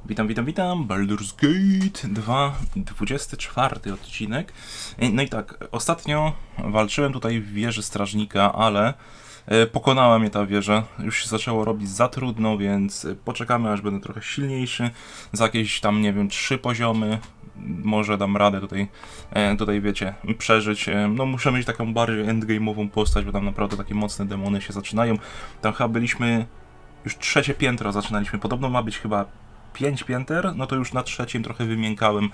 Witam, Baldur's Gate 2, 24 odcinek. No i tak, ostatnio walczyłem tutaj w wieży strażnika, ale pokonała mnie ta wieża. Już się zaczęło robić za trudno, więc poczekamy, aż będę trochę silniejszy. Za jakieś tam, nie wiem, 3 poziomy może dam radę tutaj wiecie, przeżyć. No muszę mieć taką bardziej endgame'ową postać, bo tam naprawdę takie mocne demony się zaczynają. Tam chyba byliśmy, już 3. piętro zaczynaliśmy. Podobno ma być chyba 5 pięter, no to już na 3. trochę wymiękałem.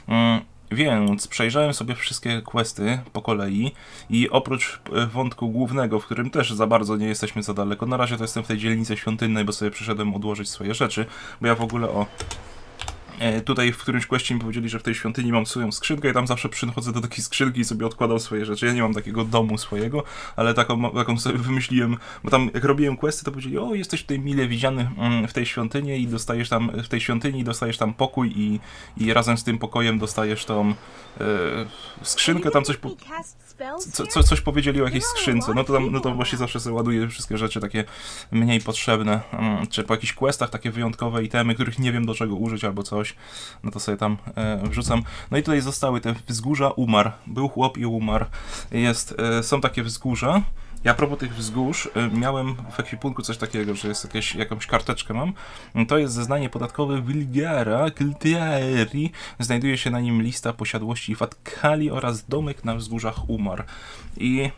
Więc przejrzałem sobie wszystkie questy po kolei i oprócz wątku głównego, w którym też za bardzo nie jesteśmy za daleko, na razie to jestem w tej dzielnicy świątynnej, bo sobie przyszedłem odłożyć swoje rzeczy, bo ja w ogóle tutaj w którymś questie mi powiedzieli, że w tej świątyni mam swoją skrzynkę i tam zawsze przychodzę do takiej skrzynki i sobie odkładam swoje rzeczy. Ja nie mam takiego domu swojego, ale taką sobie wymyśliłem, bo tam jak robiłem questy, to powiedzieli: o, jesteś tutaj mile widziany w tej świątyni i dostajesz tam, pokój i razem z tym pokojem dostajesz tą skrzynkę, tam coś powiedzieli o jakiejś skrzynce. No to właśnie zawsze sobie ładuję wszystkie rzeczy takie mniej potrzebne, czy po jakichś questach takie wyjątkowe itemy, których nie wiem do czego użyć albo coś, no to sobie tam wrzucam. No i tutaj zostały te wzgórza, umarł. Był chłop i umarł. Są takie wzgórza. Ja a propos tych wzgórz, miałem w ekwipunku coś takiego, że jest jakąś karteczkę mam. To jest zeznanie podatkowe Wilgara Kiltieri. Znajduje się na nim lista posiadłości Fatkali oraz domek na wzgórzach umarł. I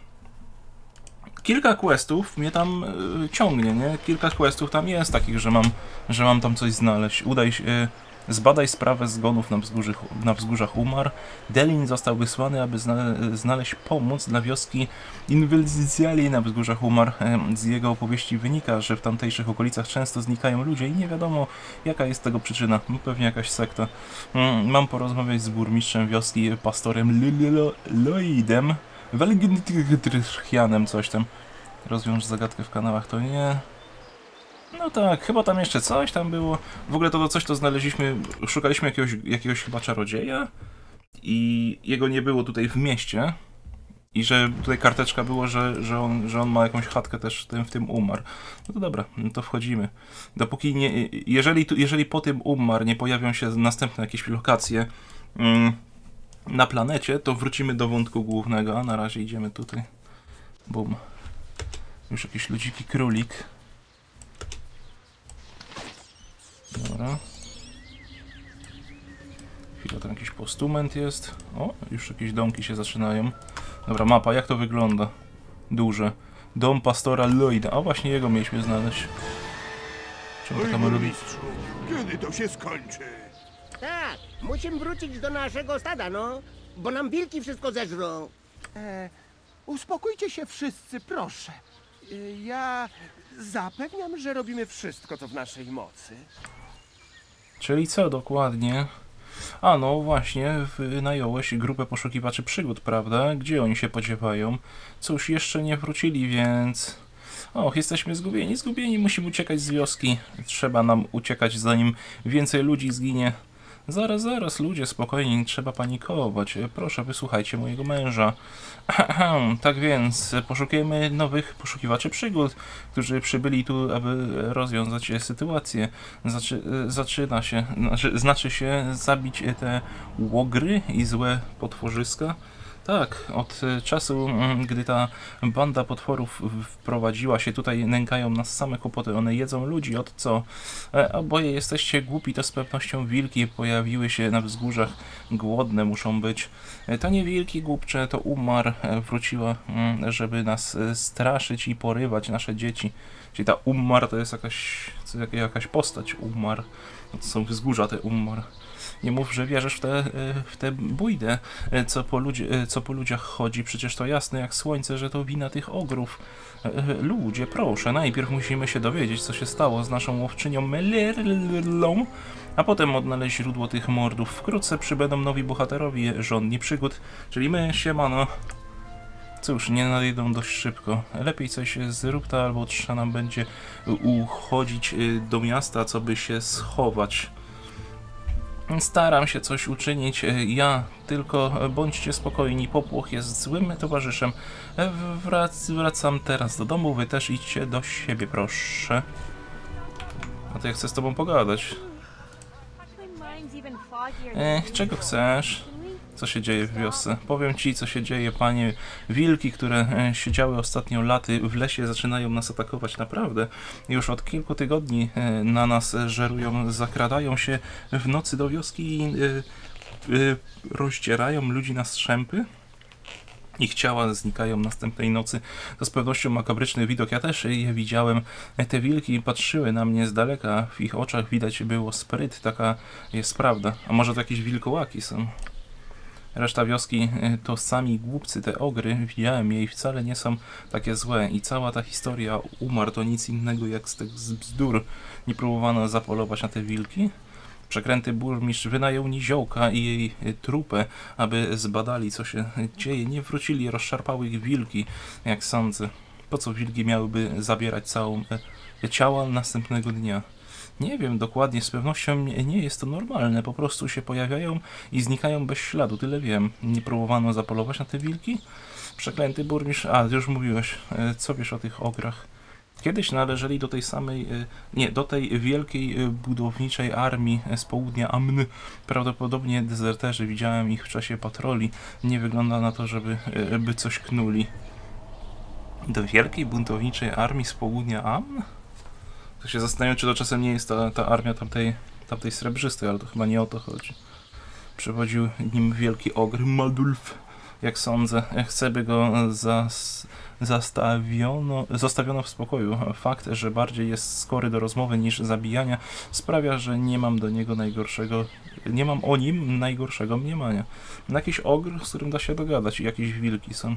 kilka questów mnie tam ciągnie, nie? Kilka questów tam jest takich, że mam tam coś znaleźć. Zbadaj sprawę zgonów na wzgórzach umarł. Delin został wysłany, aby znaleźć pomoc dla wioski Inwelzicjali na wzgórzach umarł. Z jego opowieści wynika, że w tamtejszych okolicach często znikają ludzie i nie wiadomo, jaka jest tego przyczyna. Pewnie jakaś sekta. Mam porozmawiać z burmistrzem wioski, pastorem Lloydem Welgentrychianem, coś tam. Rozwiąż zagadkę w kanałach, to nie. No tak, chyba tam jeszcze coś tam było. W ogóle to coś to znaleźliśmy, szukaliśmy jakiegoś chyba czarodzieja i jego nie było tutaj w mieście. I że tutaj karteczka było, że on ma jakąś chatkę też w tym umarł. No to dobra, no to wchodzimy. Dopóki nie, jeżeli po tym umarł nie pojawią się następne jakieś lokacje na planecie, to wrócimy do wątku głównego, a na razie idziemy tutaj. Bum. Już jakiś ludziki królik. Dobra. Chwila, tam jakiś postument jest. O, już jakieś domki się zaczynają. Dobra, mapa, jak to wygląda? Duże. Dom pastora Lloyda. A właśnie jego mieliśmy znaleźć. Czemu taka melodii? Kiedy to się skończy? Tak, musimy wrócić do naszego stada, no. Bo nam wilki wszystko zeżrą. Uspokójcie się wszyscy, proszę. Ja zapewniam, że robimy wszystko, co w naszej mocy. Czyli co dokładnie? A no właśnie, wynająłeś grupę poszukiwaczy przygód, prawda? Gdzie oni się podziewają? Cóż, jeszcze nie wrócili, więc... Och, jesteśmy zgubieni, musimy uciekać z wioski. Trzeba nam uciekać, zanim więcej ludzi zginie. Zaraz, ludzie, spokojnie, nie trzeba panikować. Proszę, wysłuchajcie mojego męża. Tak więc, poszukujemy nowych poszukiwaczy przygód, którzy przybyli tu, aby rozwiązać sytuację. Znaczy się zabić te łogry i złe potworzyska. Tak, od czasu, gdy ta banda potworów wprowadziła się tutaj, nękają nas same kłopoty. One jedzą ludzi, od co? Oboje jesteście głupi, to z pewnością wilki pojawiły się na wzgórzach. Głodne muszą być. To nie wilki, głupcze, to umarł. Wróciła, żeby nas straszyć i porywać nasze dzieci. Czyli ta umarł to jest jakaś postać umarł. To są wzgórza te umarł. Nie mów, że wierzysz w tę bójdę, co po ludziach chodzi. Przecież to jasne jak słońce, że to wina tych ogrów. Ludzie, proszę, najpierw musimy się dowiedzieć, co się stało z naszą łowczynią Melirlą, a potem odnaleźć źródło tych mordów. Wkrótce przybędą nowi bohaterowie, żądni przygód, czyli my, siemano. Cóż, nie nadejdą dość szybko. Lepiej coś zrób, albo trzeba nam będzie uchodzić do miasta, co by się schować. Staram się coś uczynić, tylko bądźcie spokojni, popłoch jest złym towarzyszem. Wracam teraz do domu, wy też idźcie do siebie, proszę. A to ja chcę z tobą pogadać. Czego chcesz? Co się dzieje w wiosce? Powiem ci, co się dzieje, panie. Wilki, które siedziały ostatnio laty w lesie, zaczynają nas atakować naprawdę. Już od kilku tygodni na nas żerują, zakradają się w nocy do wioski i rozdzierają ludzi na strzępy. Ich ciała znikają następnej nocy. To z pewnością makabryczny widok. Ja też je widziałem. Te wilki patrzyły na mnie z daleka. W ich oczach widać było spryt. Taka jest prawda. A może to jakieś wilkołaki są? Reszta wioski to sami głupcy, te ogry. Widziałem je i wcale nie są takie złe. I cała ta historia umarł to nic innego jak z tych bzdur. Nie próbowano zapolować na te wilki. Przekręty burmistrz wynajął niziołka i jej trupę, aby zbadali, co się dzieje. Nie wrócili, rozszarpały ich wilki, jak sądzę. Po co wilki miałyby zabierać całą ciała następnego dnia? Nie wiem dokładnie, z pewnością nie jest to normalne. Po prostu się pojawiają i znikają bez śladu, tyle wiem. Nie próbowano zapolować na te wilki? Przeklęty burmistrz... A, już mówiłeś. Co wiesz o tych ograch? Kiedyś należeli do tej samej, do tej wielkiej budowniczej armii z południa Amny. Prawdopodobnie dezerterzy, widziałem ich w czasie patroli. Nie wygląda na to, żeby coś knuli. Do wielkiej buntowniczej armii z południa Amn? To się zastanawiam, czy to czasem nie jest ta armia tamtej srebrzystej, ale to chyba nie o to chodzi. Przewodził nim wielki ogr Madulf, jak sądzę. Chcę, by go zostawiono w spokoju. Fakt, że bardziej jest skory do rozmowy niż zabijania, sprawia, że nie mam o nim najgorszego mniemania. Jakiś ogr, z którym da się dogadać, i jakieś wilki są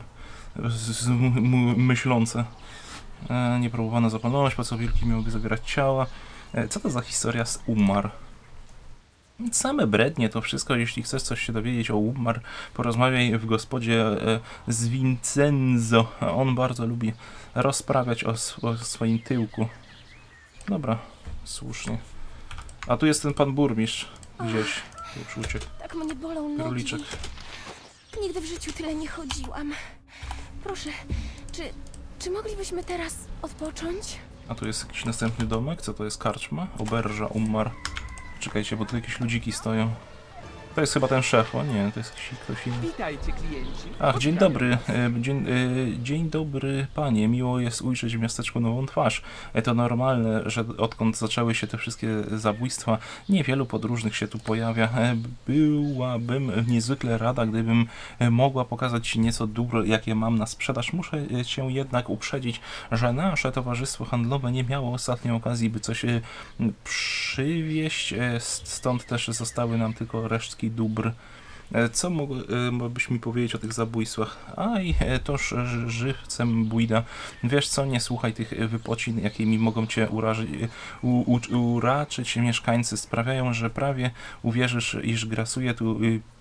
myślące. Nie próbowano zapanować, po co wilki miałyby zabierać ciała. Co to za historia z Umar? Same brednie to wszystko. Jeśli chcesz coś się dowiedzieć o Umar, porozmawiaj w gospodzie z Vincenzo. On bardzo lubi rozprawiać o swoim tyłku. Dobra, słusznie. A tu jest ten pan burmistrz. Gdzieś. Już uciekł. Tak mnie bolą nogi. Króliczek. Nigdy w życiu tyle nie chodziłam. Proszę, czy moglibyśmy teraz odpocząć? A tu jest jakiś następny domek? Co to jest? Karczma? Oberża, Umar. Czekajcie, bo tu jakieś ludziki stoją. To jest chyba ten szef, o nie, to jest ktoś inny. Witajcie, klienci. Ach, dzień dobry, dzień dobry panie, miło jest ujrzeć w miasteczku nową twarz. To normalne, że odkąd zaczęły się te wszystkie zabójstwa, niewielu podróżnych się tu pojawia. Byłabym niezwykle rada, gdybym mogła pokazać ci nieco dóbr, jakie mam na sprzedaż. Muszę cię jednak uprzedzić, że nasze towarzystwo handlowe nie miało ostatniej okazji, by coś przywieźć, stąd też zostały nam tylko resztki dóbr. Co mógłbyś mi powiedzieć o tych zabójstwach? Aj, toż żywcem bójda. Wiesz co, nie słuchaj tych wypocin, jakimi mogą cię uraczyć mieszkańcy. Sprawiają, że prawie uwierzysz, iż grasuje tu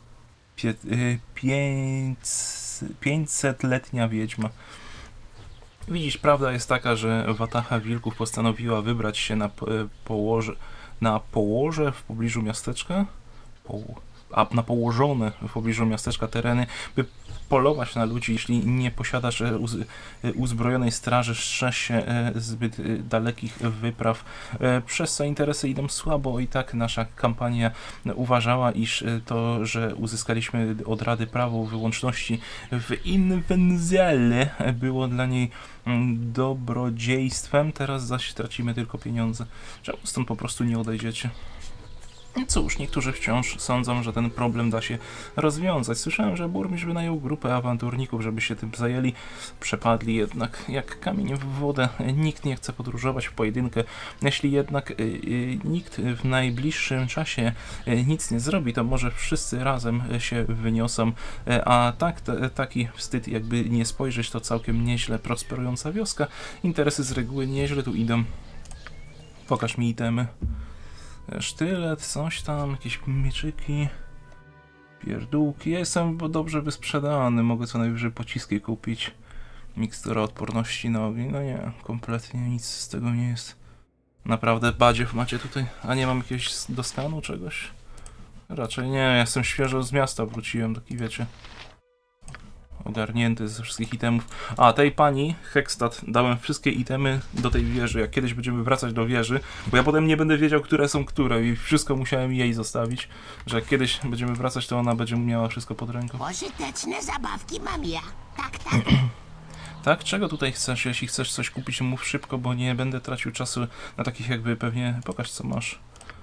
500-letnia wiedźma. Widzisz, prawda jest taka, że wataha wilków postanowiła wybrać się na położe w pobliżu miasteczka, na położone w pobliżu miasteczka tereny, by polować na ludzi. Jeśli nie posiadasz uzbrojonej straży, strzeż się zbyt dalekich wypraw, przez co interesy idą słabo. I tak nasza kampania uważała, iż to, że uzyskaliśmy od Rady prawo wyłączności w Inwenzjale, było dla niej dobrodziejstwem. Teraz zaś tracimy tylko pieniądze. Czemu stąd po prostu nie odejdziecie? Cóż, niektórzy wciąż sądzą, że ten problem da się rozwiązać. Słyszałem, że burmistrz wynajął grupę awanturników, żeby się tym zajęli. Przepadli jednak jak kamień w wodę. Nikt nie chce podróżować w pojedynkę. Jeśli jednak nikt w najbliższym czasie nic nie zrobi, to może wszyscy razem się wyniosą. A taki wstyd, jakby nie spojrzeć, to całkiem nieźle prosperująca wioska. Interesy z reguły nieźle tu idą. Pokaż mi itemy. Sztylet, coś tam, jakieś mieczyki, pierdółki. Ja jestem dobrze wysprzedany, mogę co najwyżej pociski kupić. Mikstura odporności na ogień. No nie, kompletnie nic z tego nie jest. Naprawdę badziew macie tutaj? A nie mam jakiegoś do skanu czegoś? Raczej nie, ja jestem świeżo z miasta, wróciłem, taki wiecie. Ogarnięty ze wszystkich itemów. A, tej pani, Hextad, dałem wszystkie itemy do tej wieży, jak kiedyś będziemy wracać do wieży, bo ja potem nie będę wiedział, które są które i wszystko musiałem jej zostawić, że jak kiedyś będziemy wracać, to ona będzie miała wszystko pod ręką. Pożyteczne zabawki mam ja. Tak. Tak? Czego tutaj chcesz? Jeśli chcesz coś kupić, mów szybko, bo nie będę tracił czasu na takich jakby pewnie... Pokaż, co masz.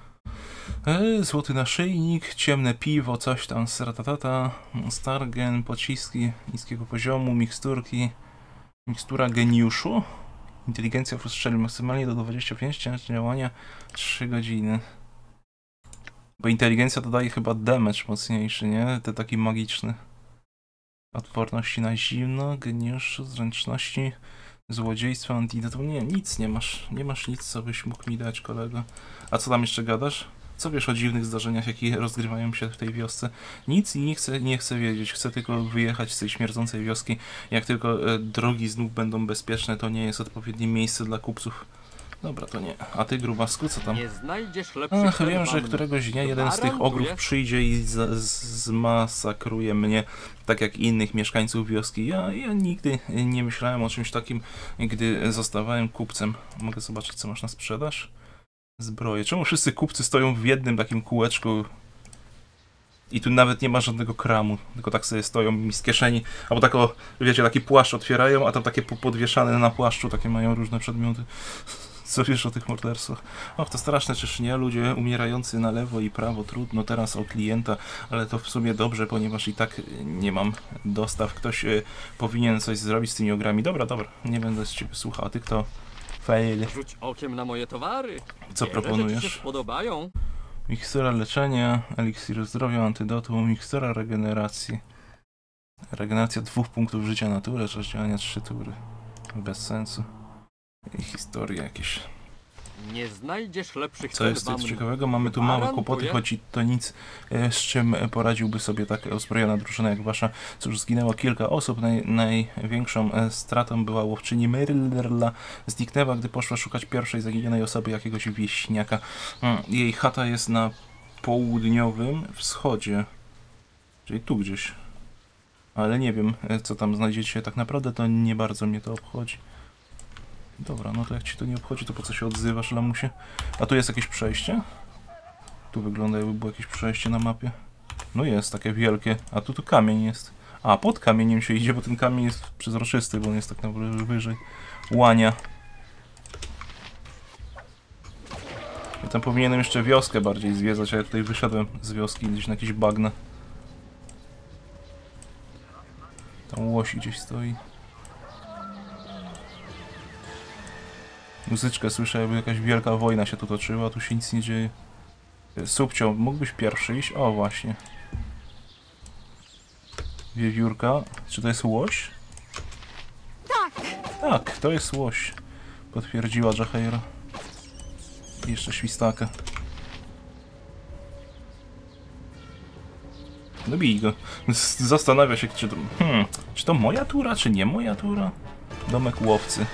Złoty naszyjnik, ciemne piwo, coś tam, sratatata, stargen, pociski niskiego poziomu, miksturki, mikstura geniuszu, inteligencja rozstrzeli maksymalnie do 25, czas działania 3 godziny. Bo inteligencja dodaje chyba damage mocniejszy, nie? Te taki magiczny. Odporności na zimno, geniuszu, zręczności, złodziejstwo, antidotum. Nie, nic nie masz. Nie masz nic, co byś mógł mi dać, kolego. A co tam jeszcze gadasz? Co wiesz o dziwnych zdarzeniach, jakie rozgrywają się w tej wiosce? Nic i nie chcę wiedzieć. Chcę tylko wyjechać z tej śmierdzącej wioski. Jak tylko drogi znów będą bezpieczne, to nie jest odpowiednie miejsce dla kupców. Dobra, to nie. A ty, grubasku, co tam? Nie znajdziesz lepszych. Ach, wiem, że któregoś dnia jeden z tych ogrów przyjdzie i zmasakruje mnie, tak jak innych mieszkańców wioski. Ja nigdy nie myślałem o czymś takim, gdy zostawałem kupcem. Mogę zobaczyć, co masz na sprzedaż? Zbroje. Czemu wszyscy kupcy stoją w jednym takim kółeczku i tu nawet nie ma żadnego kramu, tylko tak sobie stoją mi z kieszeni, albo tak o, wiecie, taki płaszcz otwierają, a tam takie podwieszane na płaszczu, takie mają różne przedmioty. Co wiesz o tych morderstwach? Och, to straszne, czyż nie? Ludzie umierający na lewo i prawo, trudno teraz o klienta, ale to w sumie dobrze, ponieważ i tak nie mam dostaw. Ktoś powinien coś zrobić z tymi ogrami. Dobra, nie będę z ciebie słuchał. A ty kto? Fail. Rzuć okiem na moje towary. Co Wiele proponujesz? rzeczy się podobają. Mikstura leczenia, eliksir zdrowia, antydotu, mikstura regeneracji. Regeneracja 2 punktów życia natury, czas działania 3 tury. Bez sensu. I historie jakieś. Nie znajdziesz lepszych. Co jest coś ciekawego? Mamy tu małe kłopoty, choć to nic, z czym poradziłby sobie tak uzbrojona drużyna jak wasza. Cóż, zginęło kilka osób. Największą stratą była łowczyni Merla. Zniknęła, gdy poszła szukać pierwszej zaginionej osoby, jakiegoś wieśniaka. Jej chata jest na południowym wschodzie. Czyli tu gdzieś. Ale nie wiem, co tam znajdziecie. Tak naprawdę to nie bardzo mnie to obchodzi. Dobra, no to jak ci to nie obchodzi, to po co się odzywasz, lamusie? A tu jest jakieś przejście? Tu wygląda, jakby było jakieś przejście na mapie. No jest, takie wielkie. A tu kamień jest. A, pod kamieniem się idzie, bo ten kamień jest przezroczysty, bo on jest tak naprawdę wyżej. Łania. Ja tam powinienem jeszcze wioskę bardziej zwiedzać, a ja tutaj wyszedłem z wioski gdzieś na jakieś bagna. Tam łosi gdzieś stoi. Muzyczkę słyszę, jakby jakaś wielka wojna się tu toczyła, a tu się nic nie dzieje. Subcio, mógłbyś pierwszy iść? O, właśnie. Wiewiórka. Czy to jest łoś? Tak! Tak, to jest łoś. Potwierdziła Jaheira. I jeszcze świstaka. No bij go. Zastanawia się, czy to moja tura, czy nie moja tura? Domek łowcy.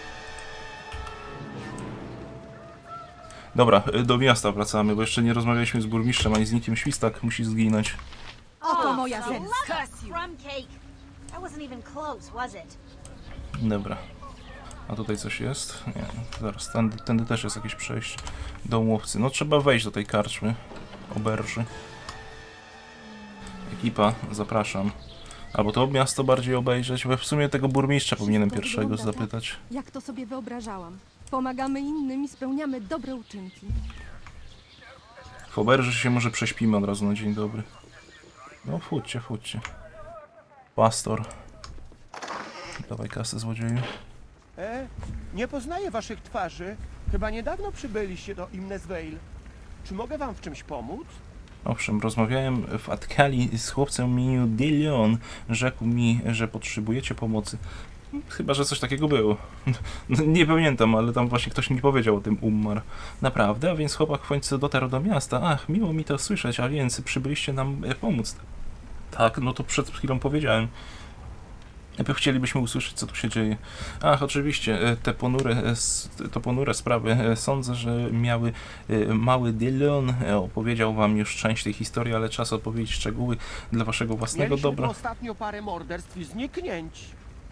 Dobra, do miasta wracamy, bo jeszcze nie rozmawialiśmy z burmistrzem, ani z nikim. Świstak musi zginąć. Oto moja zemsta. Dobra. A tutaj coś jest? Nie, zaraz, tędy też jest jakieś przejście. Dom łowcy. No trzeba wejść do tej karczmy. Oberży. Ekipa, zapraszam. Albo to miasto bardziej obejrzeć, bo w sumie tego burmistrza powinienem pierwszego zapytać. Jak to sobie wyobrażałam. Pomagamy innym i spełniamy dobre uczynki. W oberży się może prześpimy od razu na dzień dobry. No wchódźcie. Pastor. Dawaj kasę, złodzieju. Nie poznaję waszych twarzy. Chyba niedawno przybyliście do Imnesvale. Czy mogę wam w czymś pomóc? Owszem, rozmawiałem w Atkali z chłopcem imieniu De Leon. Rzekł mi, że potrzebujecie pomocy. Chyba, że coś takiego było. Nie pamiętam, ale tam właśnie ktoś mi powiedział o tym Ummar. Naprawdę? A więc chłopak w końcu dotarł do miasta. Ach, miło mi to słyszeć, a więc przybyliście nam pomóc. Tak, no to przed chwilą powiedziałem. Chcielibyśmy usłyszeć, co tu się dzieje. Ach, oczywiście, te ponure sprawy. Sądzę, że miały mały Dillon. Opowiedział wam już część tej historii, ale czas opowiedzieć szczegóły dla waszego własnego Mieliśmy dobra. ostatnio parę morderstw i zniknięć.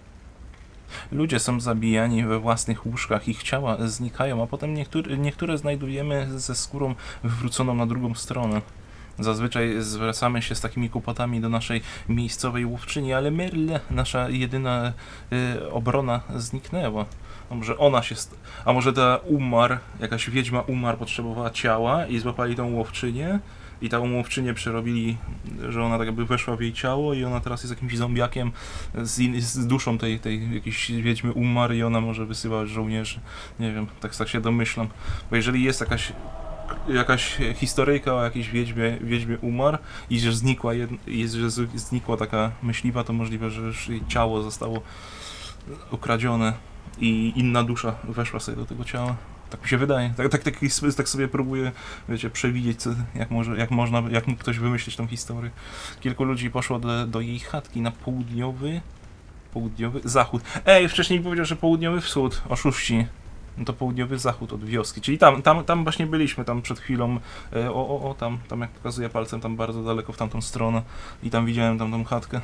Ludzie są zabijani we własnych łóżkach, ich ciała znikają, a potem niektóre znajdujemy ze skórą wywróconą na drugą stronę. Zazwyczaj zwracamy się z takimi kłopotami do naszej miejscowej łowczyni, ale Merle, nasza jedyna obrona, zniknęła. A może ona się... A może ta jakaś wiedźma potrzebowała ciała i złapali tą łowczynię i tą łowczynię przerobili, że ona tak jakby weszła w jej ciało i ona teraz jest jakimś zombiakiem z duszą tej jakiejś wiedźmy i ona może wysyłać żołnierzy. Nie wiem, tak się domyślam. Bo jeżeli jest jakaś historyjka o jakiejś wiedźmie i że znikła taka myśliwa, to możliwe, że już jej ciało zostało ukradzione i inna dusza weszła sobie do tego ciała. Tak mi się wydaje. Tak sobie próbuję, wiecie, przewidzieć, jak mógł ktoś wymyślić tą historię. Kilku ludzi poszło do jej chatki na południowy zachód. Wcześniej powiedział, że południowy wschód. Oszuści. No to południowy zachód od wioski, czyli tam właśnie byliśmy, tam przed chwilą, tam jak pokazuję palcem, tam bardzo daleko w tamtą stronę i tam widziałem tamtą chatkę.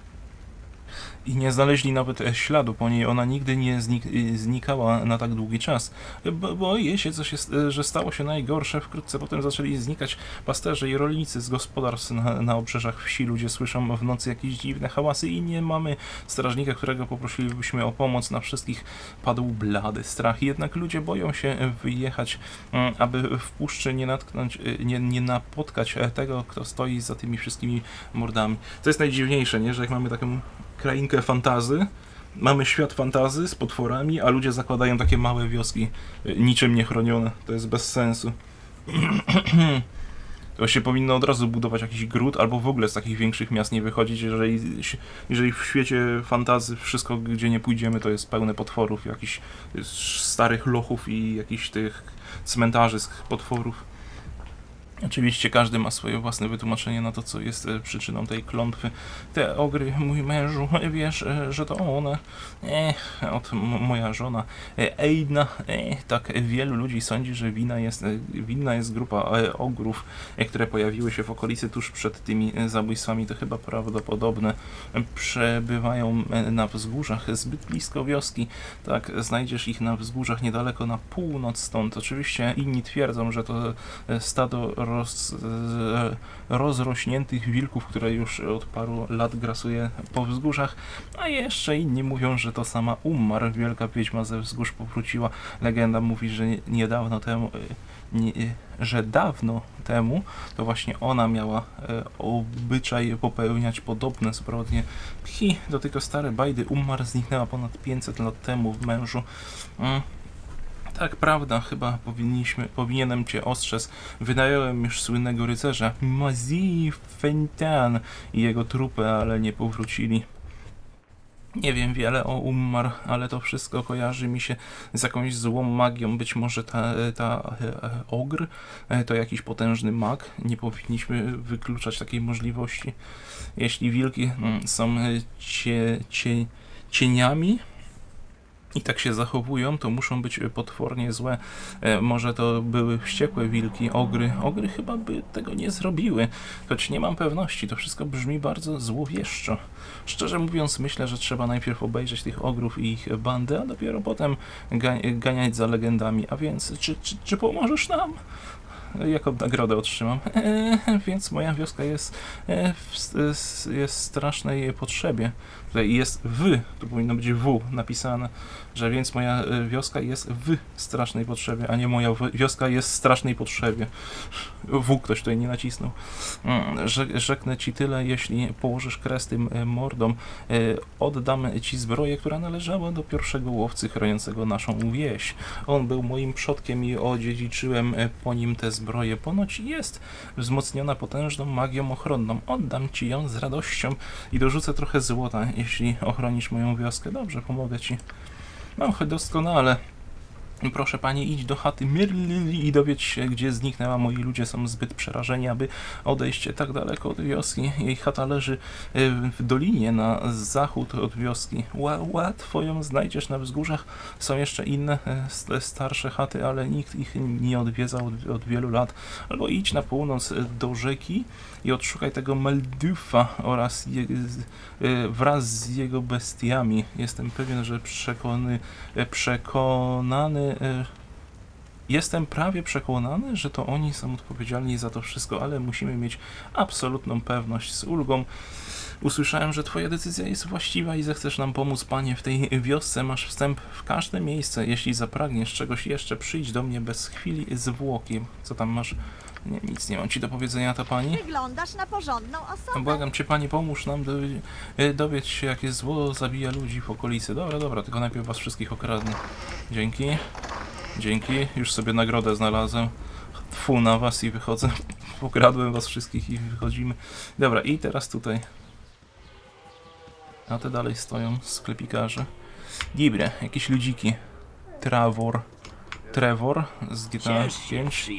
I nie znaleźli nawet śladu po niej, ona nigdy nie znikała na tak długi czas. Boję się, że stało się najgorsze. Wkrótce potem zaczęli znikać pasterze i rolnicy z gospodarstw na obrzeżach wsi. Ludzie słyszą w nocy jakieś dziwne hałasy i nie mamy strażnika, którego poprosilibyśmy o pomoc. Na wszystkich padł blady strach. Jednak ludzie boją się wyjechać, aby w puszczy nie napotkać tego, kto stoi za tymi wszystkimi mordami. To jest najdziwniejsze, nie? Że jak mamy taką krainkę fantazy, mamy świat fantazy z potworami, a ludzie zakładają takie małe wioski, niczym niechronione. To jest bez sensu. To się powinno od razu budować jakiś gród, albo w ogóle z takich większych miast nie wychodzić, jeżeli w świecie fantazy wszystko, gdzie nie pójdziemy, to jest pełne potworów, jakichś starych lochów i jakichś tych cmentarzy z potworów. Oczywiście każdy ma swoje własne wytłumaczenie na to, co jest przyczyną tej klątwy. Te ogry, mój mężu, wiesz, że to one. Moja żona. Eidna. Tak wielu ludzi sądzi, że winna jest grupa ogrów, które pojawiły się w okolicy tuż przed tymi zabójstwami. To chyba prawdopodobne. Przebywają na wzgórzach zbyt blisko wioski. Tak, znajdziesz ich na wzgórzach niedaleko na północ stąd. Oczywiście inni twierdzą, że to stado rozrośniętych wilków, które już od paru lat grasuje po wzgórzach, a jeszcze inni mówią, że to sama wielka wiedźma ze wzgórz powróciła. Legenda mówi, że dawno temu to właśnie ona miała obyczaj popełniać podobne zbrodnie. Do tego stare bajdy. Zniknęła ponad 500 lat temu w mężu. Tak, prawda, chyba powinienem cię ostrzec. Wynająłem już słynnego rycerza Mazie Fentan i jego trupę, ale nie powrócili. Nie wiem wiele o ale to wszystko kojarzy mi się z jakąś złą magią. Być może ta ogr to jakiś potężny mag. Nie powinniśmy wykluczać takiej możliwości. Jeśli wilki są cieniami i tak się zachowują, to muszą być potwornie złe. Może to były wściekłe wilki, ogry. Ogry chyba by tego nie zrobiły, choć nie mam pewności. To wszystko brzmi bardzo złowieszczo. Szczerze mówiąc, myślę, że trzeba najpierw obejrzeć tych ogrów i ich bandę, a dopiero potem ganiać za legendami. A więc, czy pomożesz nam? Jaką nagrodę otrzymam? Więc moja wioska jest w strasznej potrzebie. Tutaj jest tu powinno być W napisane, że więc moja wioska jest w strasznej potrzebie, a nie moja wioska jest w strasznej potrzebie. W ktoś tutaj nie nacisnął. Rzeknę ci tyle, jeśli położysz kres tym mordom, oddam ci zbroję, która należała do pierwszego łowcy chroniącego naszą wieś. On był moim przodkiem i odziedziczyłem po nim tę zbroję. Ponoć jest wzmocniona potężną magią ochronną. Oddam ci ją z radością i dorzucę trochę złota, jeśli ochronisz moją wioskę. Dobrze, pomogę ci. No, doskonale. Proszę pani, idź do chaty Myrli i dowiedz się, gdzie zniknęła. Moi ludzie są zbyt przerażeni, aby odejść tak daleko od wioski. Jej chata leży w dolinie na zachód od wioski. Łatwo ją znajdziesz na wzgórzach. Są jeszcze inne starsze chaty, ale nikt ich nie odwiedzał od wielu lat. Albo idź na północ do rzeki i odszukaj tego Meldufa oraz wraz z jego bestiami. Jestem pewien, że jestem prawie przekonany, że to oni są odpowiedzialni za to wszystko, ale musimy mieć absolutną pewność. Z ulgą usłyszałem, że twoja decyzja jest właściwa i zechcesz nam pomóc, panie. W tej wiosce masz wstęp w każde miejsce. Jeśli zapragniesz czegoś jeszcze, przyjdź do mnie bez chwili zwłoki. Co tam masz? Nie, nic nie mam ci do powiedzenia, ta pani. Wyglądasz na porządną osobę. Błagam cię, pani, pomóż nam dowiedz się, jakie zło zabija ludzi w okolicy. Dobra, tylko najpierw was wszystkich okradnę. Dzięki. Już sobie nagrodę znalazłem. Tfu na was i wychodzę. Pokradłem was wszystkich i wychodzimy. Dobra, i teraz tutaj. A te dalej stoją sklepikarze. Dobre, jakieś ludziki. Trevor z GTA 5.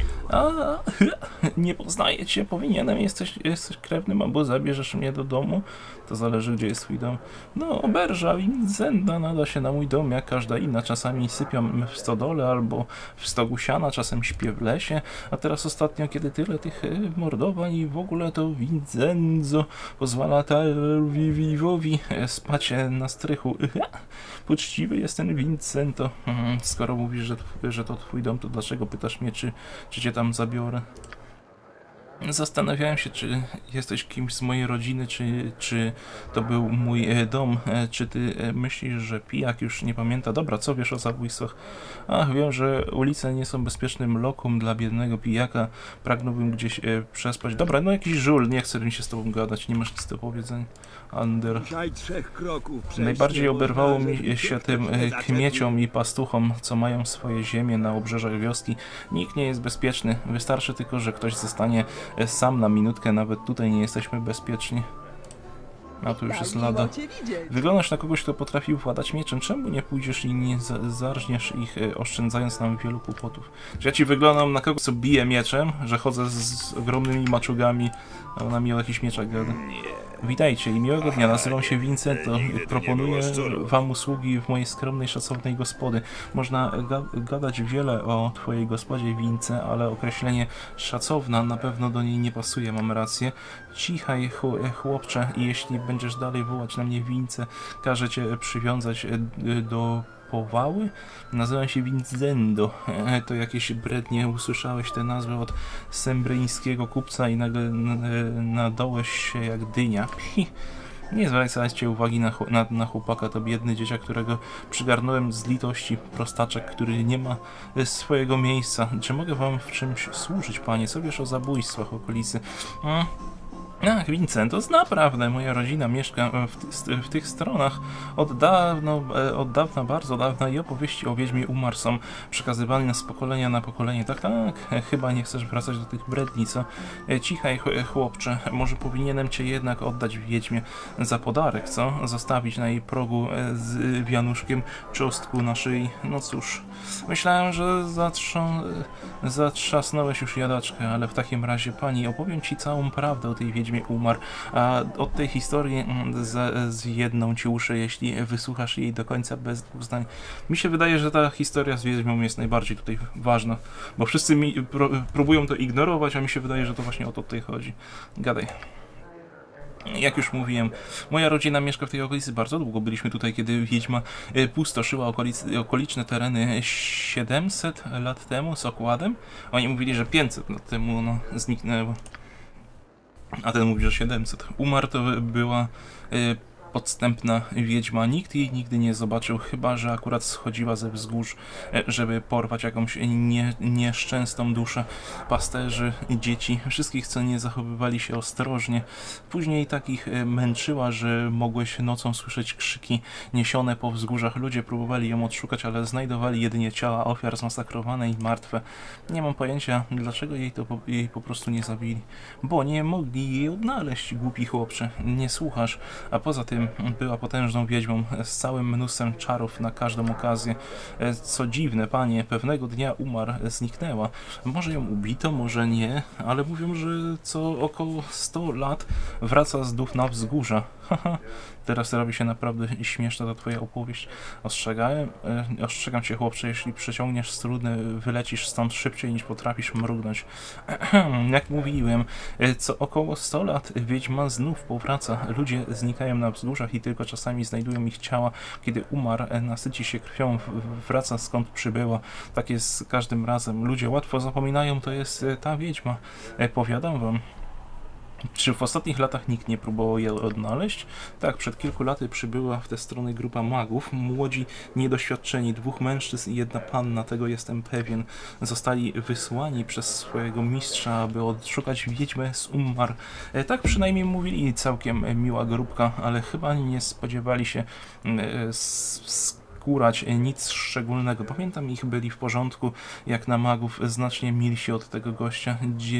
Nie poznaję cię, powinienem, jesteś krewnym, albo zabierzesz mnie do domu. To zależy, gdzie jest twój dom. No, oberża Vincenta nada się na mój dom, jak każda inna. Czasami sypiam w stodole albo w stogu siana, czasem śpię w lesie. A teraz ostatnio, kiedy tyle tych mordowań i w ogóle, to Vincenzo pozwala Talvivowi spać na strychu. Poczciwy jest ten Vincento. Skoro mówisz, że to twój dom, to dlaczego pytasz mnie, czy cię tam zabiorę? Zastanawiałem się, czy jesteś kimś z mojej rodziny, czy to był mój dom. Czy ty myślisz, że pijak już nie pamięta? Dobra, co wiesz o zabójstwach? Ach, wiem, że ulice nie są bezpiecznym lokum dla biednego pijaka. Pragnąłbym gdzieś przespać. Dobra, no jakiś żul, nie chcę mi się z tobą gadać, nie masz nic do powiedzenia. Ander. Najbardziej oberwało mi się tym kmieciom i pastuchom, co mają swoje ziemie na obrzeżach wioski. Nikt nie jest bezpieczny. Wystarczy tylko, że ktoś zostanie sam na minutkę. Nawet tutaj nie jesteśmy bezpieczni. A tu już jest lada. Wyglądasz na kogoś, kto potrafi władać mieczem. Czemu nie pójdziesz i nie zarżniesz ich, oszczędzając nam wielu kłopotów? Czy ja ci wyglądam na kogoś, co bije mieczem? Że chodzę z ogromnymi maczugami, a ona mi o jakichś mieczach gada? Witajcie i miłego dnia, nazywam się Vincento i proponuję wam usługi w mojej skromnej, szacownej gospody. Można gadać wiele o twojej gospodzie, Vince, ale określenie szacowna na pewno do niej nie pasuje, mam rację. Cichaj, chłopcze, i jeśli będziesz dalej wołać na mnie Vince, każę cię przywiązać do powały? Nazywam się Vincendo. To jakieś brednie, usłyszałeś tę nazwę od sembryńskiego kupca i nagle nadałeś się jak dynia. Nie zwracajcie uwagi na chłopaka, to biedny dzieciak, którego przygarnąłem z litości, prostaczek, który nie ma swojego miejsca. Czy mogę wam w czymś służyć, panie? Co wiesz o zabójstwach w okolicy? Ach, Vincento, naprawdę, moja rodzina mieszka w tych stronach od dawna, bardzo dawna, i opowieści o wiedźmie Umar są przekazywane z pokolenia na pokolenie. Tak, chyba nie chcesz wracać do tych bredni, co? Cichaj, chłopcze, może powinienem cię jednak oddać wiedźmie za podarek, co? Zostawić na jej progu z wianuszkiem czosnku na szyi. No cóż, myślałem, że zatrzasnąłeś już jadaczkę, ale w takim razie, pani, opowiem ci całą prawdę o tej wiedźmie Umar, a od tej historii z jedną ci uszy, jeśli wysłuchasz jej do końca bez dwóch zdań. Mi się wydaje, że ta historia z wiedźmą jest najbardziej tutaj ważna, bo wszyscy próbują to ignorować, a mi się wydaje, że to właśnie o to tutaj chodzi. Gadaj. Jak już mówiłem, moja rodzina mieszka w tej okolicy bardzo długo. Byliśmy tutaj, kiedy wiedźma pustoszyła okoliczne tereny 700 lat temu z okładem. Oni mówili, że 500 lat temu ono zniknęło. A ten mówi, że 700. Umar to była podstępna wiedźma. Nikt jej nigdy nie zobaczył, chyba że akurat schodziła ze wzgórz, żeby porwać jakąś nieszczęsną duszę. Pasterzy, dzieci, wszystkich, co nie zachowywali się ostrożnie. Później takich męczyła, że mogłeś nocą słyszeć krzyki niesione po wzgórzach. Ludzie próbowali ją odszukać, ale znajdowali jedynie ciała ofiar zmasakrowane i martwe. Nie mam pojęcia, dlaczego jej po prostu nie zabili. Bo nie mogli jej odnaleźć, głupi chłopcze. Nie słuchasz. A poza tym tym była potężną wiedźmą z całym mnóstwem czarów na każdą okazję. Co dziwne, panie, pewnego dnia umarł, zniknęła. Może ją ubito, może nie, ale mówią, że co około 100 lat wraca z duch na wzgórza. Haha, teraz robi się naprawdę śmieszna ta twoja opowieść. Ostrzegam cię, chłopcze, jeśli przeciągniesz strunę, wylecisz stąd szybciej niż potrafisz mrugnąć. Jak mówiłem, co około 100 lat wiedźma znów powraca. Ludzie znikają na wzgórzach i tylko czasami znajdują ich ciała. Kiedy umarł, nasyci się krwią, wraca skąd przybyła. Tak jest każdym razem. Ludzie łatwo zapominają, to jest ta wiedźma. Powiadam wam. Czy w ostatnich latach nikt nie próbował je odnaleźć? Tak, przed kilku laty przybyła w tę stronę grupa magów, młodzi, niedoświadczeni, 2 mężczyzn i 1 panna, tego jestem pewien. Zostali wysłani przez swojego mistrza, aby odszukać wiedźmę z Umar. Tak przynajmniej mówili, całkiem miła grupka, ale chyba nie spodziewali się skórać nic szczególnego. Pamiętam, ich byli w porządku, jak na magów, znacznie milsi od tego gościa.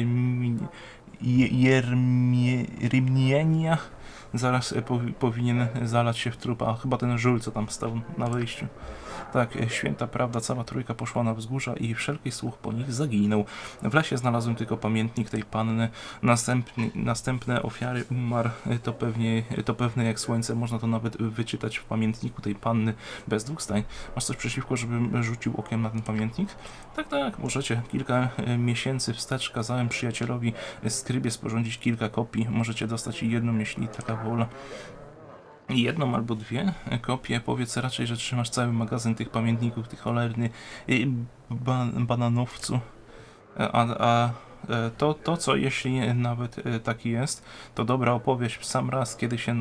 Rymnienia zaraz powinien zalać się w trupa, a chyba ten żul, co tam stał na wyjściu. Tak, święta prawda, cała trójka poszła na wzgórza i wszelki słuch po nich zaginął. W lesie znalazłem tylko pamiętnik tej panny. Następne ofiary umarł, to pewne jak słońce, można to nawet wyczytać w pamiętniku tej panny bez 2 zdań. Masz coś przeciwko, żebym rzucił okiem na ten pamiętnik? Tak, możecie. Kilka miesięcy wstecz kazałem przyjacielowi Skrybie sporządzić kilka kopii. Możecie dostać jedną, jeśli taka wola. 1 albo 2 kopie. Powiedz raczej, że trzymasz cały magazyn tych pamiętników, tych cholerny bananowcu. To co, jeśli nawet taki jest, to dobra opowieść w sam raz, kiedy się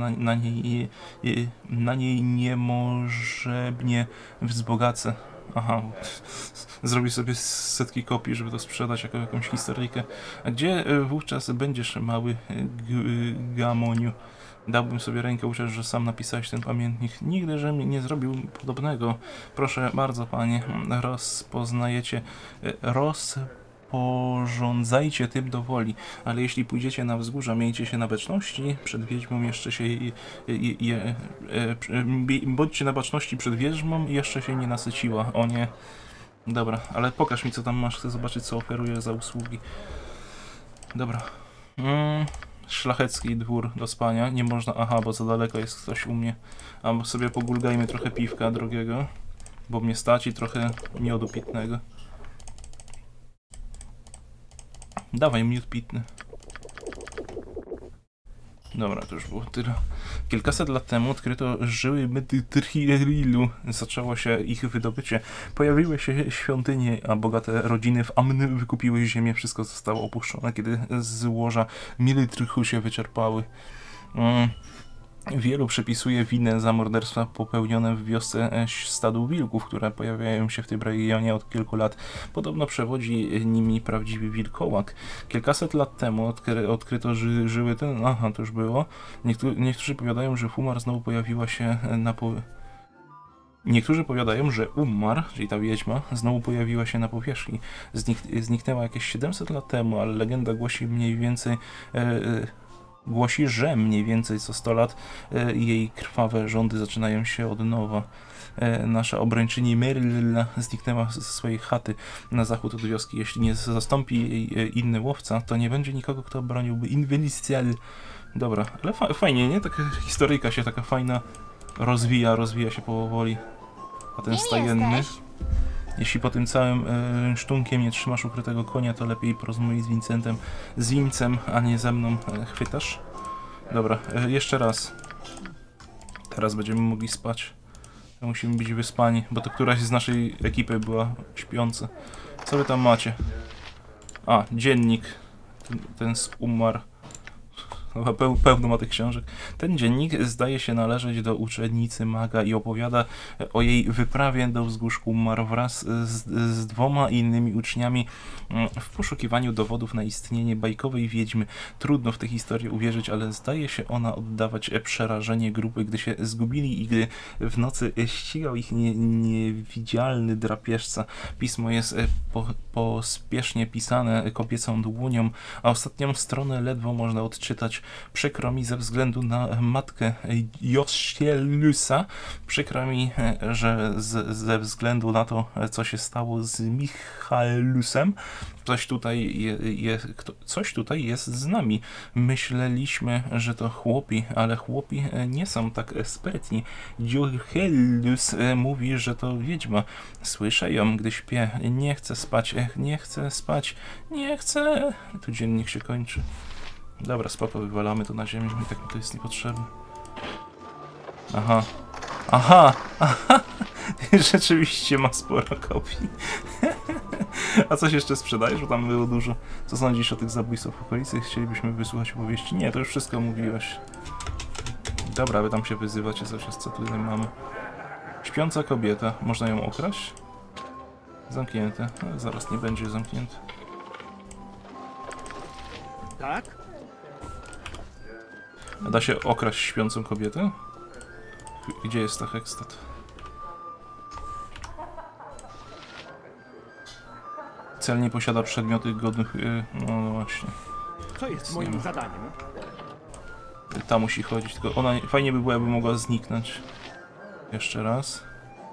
na niej niemożebnie wzbogacę. Aha, zrobił sobie setki kopii, żeby to sprzedać jako jakąś historyjkę. A gdzie wówczas będziesz, mały gamoniu? Dałbym sobie rękę uciec, że sam napisałeś ten pamiętnik. Nigdy, że mi nie zrobił podobnego. Proszę bardzo, panie, rozporządzajcie tym do woli, ale jeśli pójdziecie na wzgórza, miejcie się na baczności, przed wiedźmą jeszcze się bądźcie na baczności przed wiedźmą, jeszcze się nie nasyciła. O nie. Dobra, ale pokaż mi, co tam masz, chcę zobaczyć, co oferuje za usługi. Dobra. Szlachecki dwór do spania. Nie można... Aha, bo za daleko jest ktoś u mnie. A sobie pogulgajmy trochę piwka drogiego, bo mnie stać i trochę miodu pitnego. Dawaj miód pitny. Dobra, to już było tyle. Kilkaset lat temu odkryto żyły Mediterrilu. Zaczęło się ich wydobycie. Pojawiły się świątynie, a bogate rodziny w Amny wykupiły ziemię. Wszystko zostało opuszczone, kiedy złoża Militrychu się wyczerpały. Wielu przypisuje winę za morderstwa popełnione w wiosce stadu wilków, które pojawiają się w tym regionie od kilku lat. Podobno przewodzi nimi prawdziwy wilkołak. Kilkaset lat temu odkryto żyły ten... Aha, to już było. Niektórzy powiadają, że Umar znowu pojawiła się na... Niektórzy powiadają, że Umar, czyli ta wiedźma, znowu pojawiła się na powierzchni. Zniknęła jakieś 700 lat temu, ale legenda głosi że mniej więcej co 100 lat jej krwawe rządy zaczynają się od nowa. Nasza obrończyni Merilla zniknęła ze swojej chaty na zachód od wioski. Jeśli nie zastąpi jej inny łowca, to nie będzie nikogo, kto broniłby Invelicial. Dobra, ale fajnie, nie? Taka historyjka się taka fajna rozwija się powoli. A ten stajenny... Jeśli po tym całym sztunkiem nie trzymasz ukrytego konia, to lepiej porozmawiaj z Wimcem, a nie ze mną. Chwytasz? Dobra, jeszcze raz. Teraz będziemy mogli spać. Musimy być wyspani, bo to któraś z naszej ekipy była śpiąca. Co wy tam macie? A, dziennik. Ten umarł. Pełno ma tych książek. Ten dziennik zdaje się należeć do uczennicy maga i opowiada o jej wyprawie do wzgórz Umar wraz z 2 innymi uczniami w poszukiwaniu dowodów na istnienie bajkowej wiedźmy. Trudno w tę historię uwierzyć, ale zdaje się ona oddawać przerażenie grupy, gdy się zgubili i gdy w nocy ścigał ich niewidzialny drapieżca. Pismo jest pospiesznie pisane kobiecą dłonią, a ostatnią stronę ledwo można odczytać. zabić. Przykro mi ze względu na matkę Josielusa. Przykro mi, że ze względu na to, co się stało z Michaelusem, coś tutaj jest z nami. Myśleliśmy, że to chłopi, ale chłopi nie są tak sprytni. Josielusz mówi, że to wiedźma. Słyszę ją, gdy śpię. Nie chcę spać, nie chcę spać, nie chcę. Tu dziennik się kończy. Dobra, spoko, wywalamy to na ziemię, i tak mi to jest niepotrzebne. Aha. Aha! Aha! Rzeczywiście ma sporo kopii. A coś jeszcze sprzedajesz, bo tam było dużo. Co sądzisz o tych zabójstwach w okolicy? Chcielibyśmy wysłuchać opowieści. Nie, to już wszystko mówiłeś. Dobra, wy tam się wyzywacie, co tutaj mamy. Śpiąca kobieta. Można ją okraść? Zamknięte. No, zaraz nie będzie zamknięte. Tak? A da się okraść śpiącą kobietę? Gdzie jest ta Hekstat? Cel nie posiada przedmioty godnych... No właśnie. Co jest moim zadaniem? Ta musi chodzić, tylko ona fajnie by było, jakby mogła zniknąć. Jeszcze raz.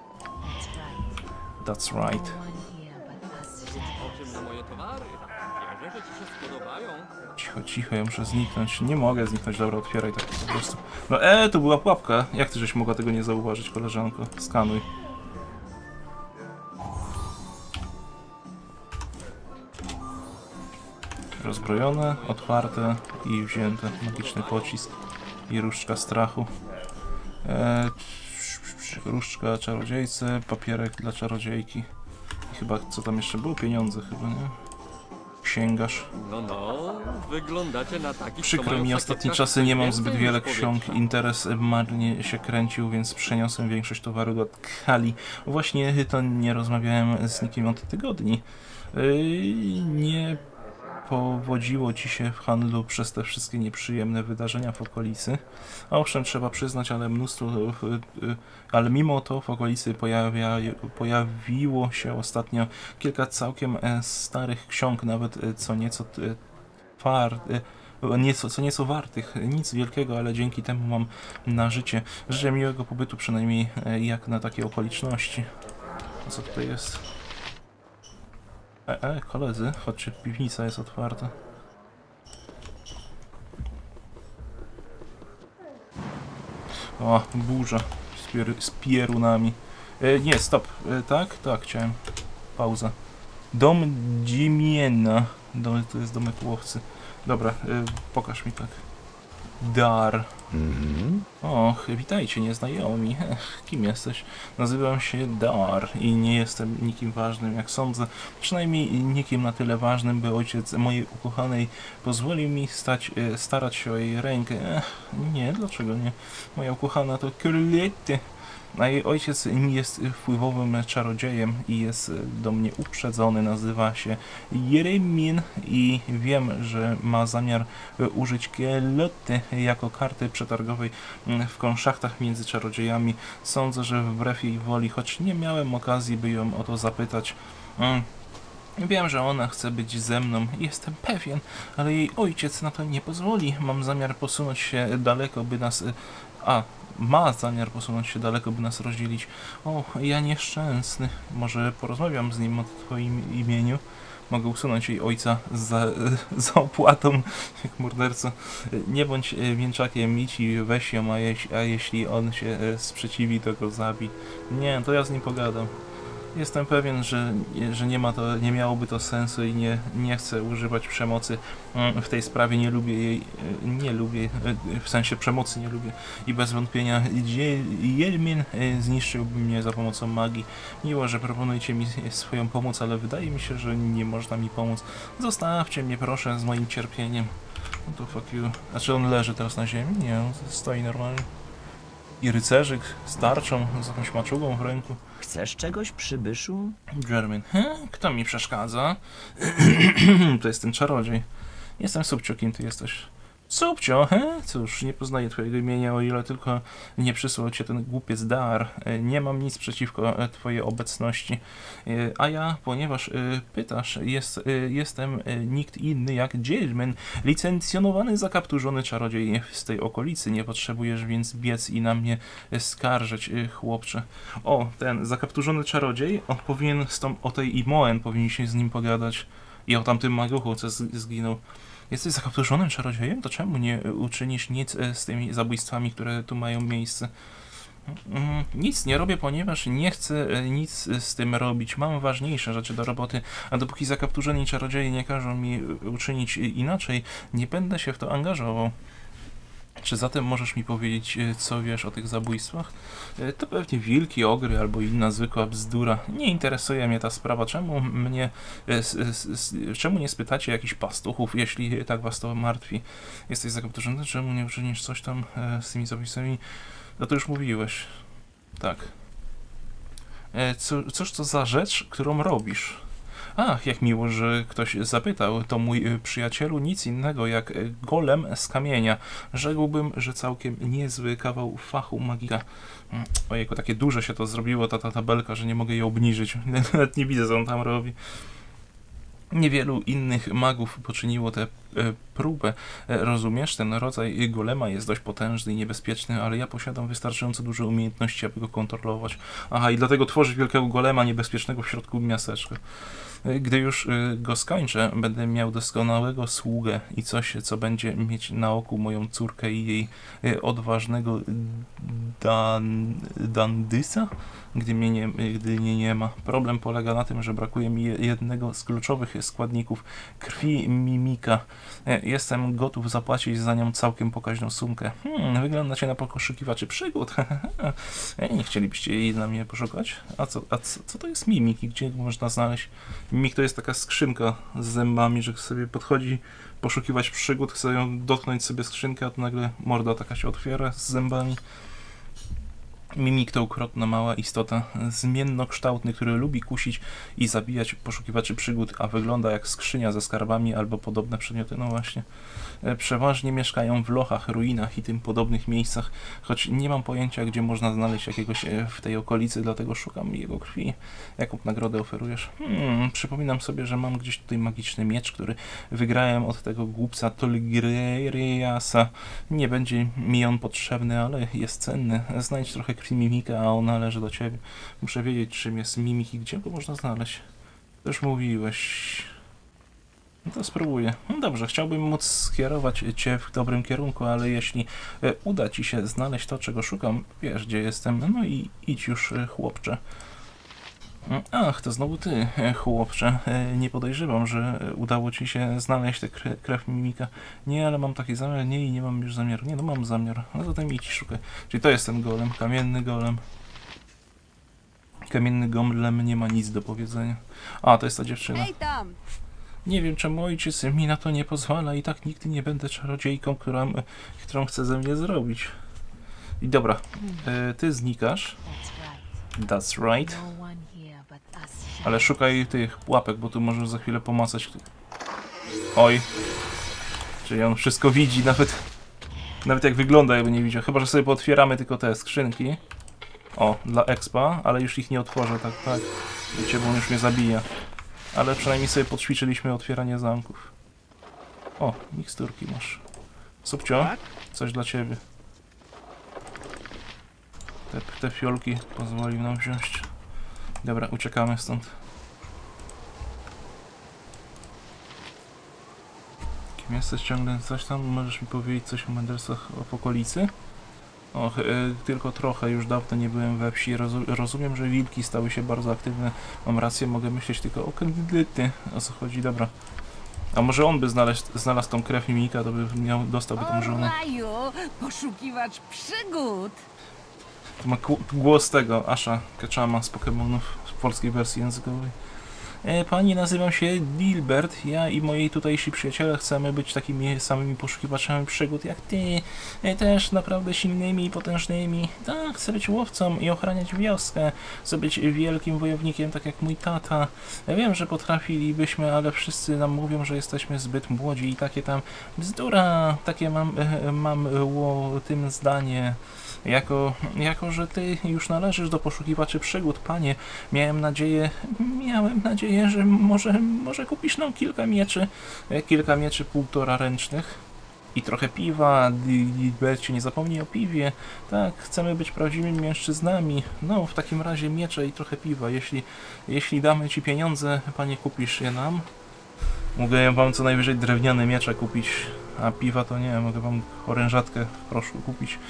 That's right. Oczym na moje towary. Wierzę, że ci się spodobają. Cicho, cicho, ja muszę zniknąć. Nie mogę zniknąć, dobra, otwieraj tak po prostu. No to była pułapka. Jak ty żeś mogła tego nie zauważyć, koleżanko? Skanuj. Rozbrojone, otwarte i wzięte. Magiczny pocisk i różdżka strachu. Różdżka czarodziejcy, papierek dla czarodziejki. I chyba, co tam jeszcze było? Pieniądze chyba, nie? Księgarz. No, wyglądacie na takich, Przykro mi, ostatnie czasy nie mam zbyt wiele ksiąg. Interes marnie się kręcił, więc przeniosłem większość towaru do Kali. Właśnie to nie rozmawiałem z nikim od tygodni. Nie powodziło ci się w handlu przez te wszystkie nieprzyjemne wydarzenia w okolicy. Owszem, trzeba przyznać, ale mimo to w okolicy pojawiło się ostatnio kilka całkiem starych ksiąg, nawet co nieco wartych. Nic wielkiego, ale dzięki temu mam na życie. Życzę miłego pobytu, przynajmniej jak na takie okoliczności. A co tutaj jest? Koledzy, chodźcie, piwnica jest otwarta. O, burza z pierunami. Nie, stop. Tak, chciałem. Pauza. Dom Dzimiena. To jest domek łowcy. Dobra, pokaż mi tak. Dar. Och, witajcie, nieznajomi. Kim jesteś? Nazywam się Dar i nie jestem nikim ważnym, jak sądzę. Przynajmniej nikim na tyle ważnym, by ojciec mojej ukochanej pozwolił mi starać się o jej rękę. Nie, dlaczego nie? Moja ukochana to Curlette. A jej ojciec jest wpływowym czarodziejem i jest do mnie uprzedzony, nazywa się Jeremin i wiem, że ma zamiar użyć Keloty jako karty przetargowej w konszachtach między czarodziejami. Sądzę, że wbrew jej woli, choć nie miałem okazji, by ją o to zapytać. Wiem, że ona chce być ze mną, jestem pewien, ale jej ojciec na to nie pozwoli. Mam zamiar posunąć się daleko, by nas... ma zamiar posunąć się daleko, by nas rozdzielić. O, ja nieszczęsny. Może porozmawiam z nim o twoim imieniu? Mogę usunąć jej ojca za opłatą, jak morderca. Nie bądź mięczakiem, idź i weź ją, a jeśli on się sprzeciwi, to go zabij. Nie, to ja z nim pogadam. Jestem pewien, że nie miałoby to sensu i nie chcę używać przemocy w tej sprawie. Nie lubię, w sensie przemocy nie lubię i bez wątpienia Jelmin zniszczyłby mnie za pomocą magii. Miło, że proponujecie mi swoją pomoc, ale wydaje mi się, że nie można mi pomóc. Zostawcie mnie proszę z moim cierpieniem. No to fuck you. Znaczy on leży teraz na ziemi? Nie, on stoi normalnie. I rycerzyk z tarczą, z jakąś maczugą w ręku. Chcesz czegoś, przybyszu? Jermin. Kto mi przeszkadza? To jest ten czarodziej. Jestem Subcio, kim ty jesteś? Subcio, cóż, nie poznaję twojego imienia, o ile tylko nie przysłał cię ten głupiec dar. Nie mam nic przeciwko twojej obecności. A ja, ponieważ pytasz, jestem nikt inny jak Dziećmen, licencjonowany, zakapturzony czarodziej z tej okolicy. Nie potrzebujesz więc biec i na mnie skarżyć, chłopcze. O, ten zakapturzony czarodziej, on powinien o tej Imoen, powinien się z nim pogadać. I o tamtym maguchu, co zginął. Jesteś zakapturzonym czarodziejem? To czemu nie uczynisz nic z tymi zabójstwami, które tu mają miejsce? Nic nie robię, ponieważ nie chcę nic z tym robić. Mam ważniejsze rzeczy do roboty, a dopóki zakapturzeni czarodzieje nie każą mi uczynić inaczej, nie będę się w to angażował. Czy zatem możesz mi powiedzieć, co wiesz o tych zabójstwach? To pewnie wilki, ogry albo inna zwykła bzdura. Nie interesuje mnie ta sprawa. Czemu nie spytacie jakichś pastuchów, jeśli tak was to martwi? Jesteś zakapturzony? Czemu nie uczynisz coś tam z tymi zabójstwami? No to już mówiłeś. Tak. Cóż to za rzecz, którą robisz? Ach, jak miło, że ktoś zapytał. To mój przyjacielu nic innego jak golem z kamienia. Rzekłbym, że całkiem niezły kawał fachu magika. Ojejku, takie duże się to zrobiło, ta tabelka, że nie mogę jej obniżyć. Nawet nie widzę, co on tam robi. Niewielu innych magów poczyniło tę próbę. Rozumiesz, ten rodzaj golema jest dość potężny i niebezpieczny, ale ja posiadam wystarczająco duże umiejętności, aby go kontrolować. Aha, i dlatego tworzysz wielkiego golema niebezpiecznego w środku miasteczka. Gdy już go skończę, będę miał doskonałego sługę i coś, co będzie mieć na oku moją córkę i jej odważnego Dandysa, gdy mnie nie ma. Problem polega na tym, że brakuje mi jednego z kluczowych składników krwi Mimika. Jestem gotów zapłacić za nią całkiem pokaźną sumkę. Wyglądacie na poszukiwaczy przygód. Nie chcielibyście jej dla mnie poszukać? A co to jest Mimik i gdzie go można znaleźć? Mimik to jest taka skrzynka z zębami, że sobie podchodzi poszukiwać przygód, chce ją dotknąć sobie skrzynkę, a to nagle morda taka się otwiera z zębami. Mimik to ukrotna mała istota, zmiennokształtny, który lubi kusić i zabijać poszukiwaczy przygód, a wygląda jak skrzynia ze skarbami albo podobne przedmioty. No właśnie. Przeważnie mieszkają w lochach, ruinach i tym podobnych miejscach, choć nie mam pojęcia, gdzie można znaleźć jakiegoś w tej okolicy, dlatego szukam jego krwi. Jaką nagrodę oferujesz? Przypominam sobie, że mam gdzieś tutaj magiczny miecz, który wygrałem od tego głupca Tolgriasa. Nie będzie mi on potrzebny, ale jest cenny. Znajdź trochę krwi Mimika, a on należy do ciebie. Muszę wiedzieć, czym jest Mimik i gdzie go można znaleźć. To już mówiłeś. No to spróbuję. No dobrze, chciałbym móc skierować cię w dobrym kierunku, ale jeśli uda ci się znaleźć to, czego szukam, wiesz, gdzie jestem, no i idź już, chłopcze. Ach, to znowu ty, chłopcze. Nie podejrzewam, że udało ci się znaleźć tę krew Mimika. Nie, ale mam taki zamiar, nie i nie mam już zamiaru. Nie, no mam zamiar. No zatem idź szukaj. Czyli to jest ten golem, kamienny golem. Kamienny golem nie ma nic do powiedzenia. A, to jest ta dziewczyna. Ej tam! Nie wiem, czemu ojciec mi na to nie pozwala i tak nigdy nie będę czarodziejką, którą chce ze mnie zrobić. I dobra, ty znikasz. That's right. Ale szukaj tych pułapek, bo tu możesz za chwilę pomacać. Oj. Czyli on wszystko widzi, nawet jak wygląda, jakby nie widział. Chyba że sobie pootwieramy tylko te skrzynki. O, dla expa, ale już ich nie otworzę, tak. Wiecie, bo on już mnie zabija. Ale przynajmniej sobie podćwiczyliśmy otwieranie zamków. O, miksturki masz. Subcio, coś dla ciebie. Te fiolki pozwolił nam wziąć. Dobra, uciekamy stąd. Kim jesteś ciągle? Coś tam? Możesz mi powiedzieć coś o Mendersach w okolicy? Och, tylko trochę, już dawno nie byłem we wsi. Rozumiem, że wilki stały się bardzo aktywne. Mam rację, mogę myśleć tylko o kandydaty. O co chodzi? Dobra. A może on by znalazł tą krew Mimika, to by dostałby tą żonę. Raju, poszukiwacz przygód! To ma głos tego, Asha Ketchama z Pokemonów w polskiej wersji językowej. Pani, nazywam się Dilbert. Ja i moi tutejsi przyjaciele chcemy być takimi samymi poszukiwaczami przygód jak ty. Też naprawdę silnymi i potężnymi. Tak, chcę być łowcą i ochraniać wioskę. Chcę być wielkim wojownikiem, tak jak mój tata. Ja wiem, że potrafilibyśmy, ale wszyscy nam mówią, że jesteśmy zbyt młodzi i takie tam bzdura. Takie mam o tym zdanie. Jako, że ty już należysz do poszukiwaczy przygód, panie, miałem nadzieję, że może kupisz nam kilka mieczy 1,5 ręcznych i trochę piwa. Dilbercie, nie zapomnij o piwie. Tak, chcemy być prawdziwymi mężczyznami. No, w takim razie miecze i trochę piwa. Jeśli damy ci pieniądze, panie, kupisz je nam? Mogę wam co najwyżej drewniane miecze kupić, a piwa to nie, mogę wam orężatkę w proszku kupić.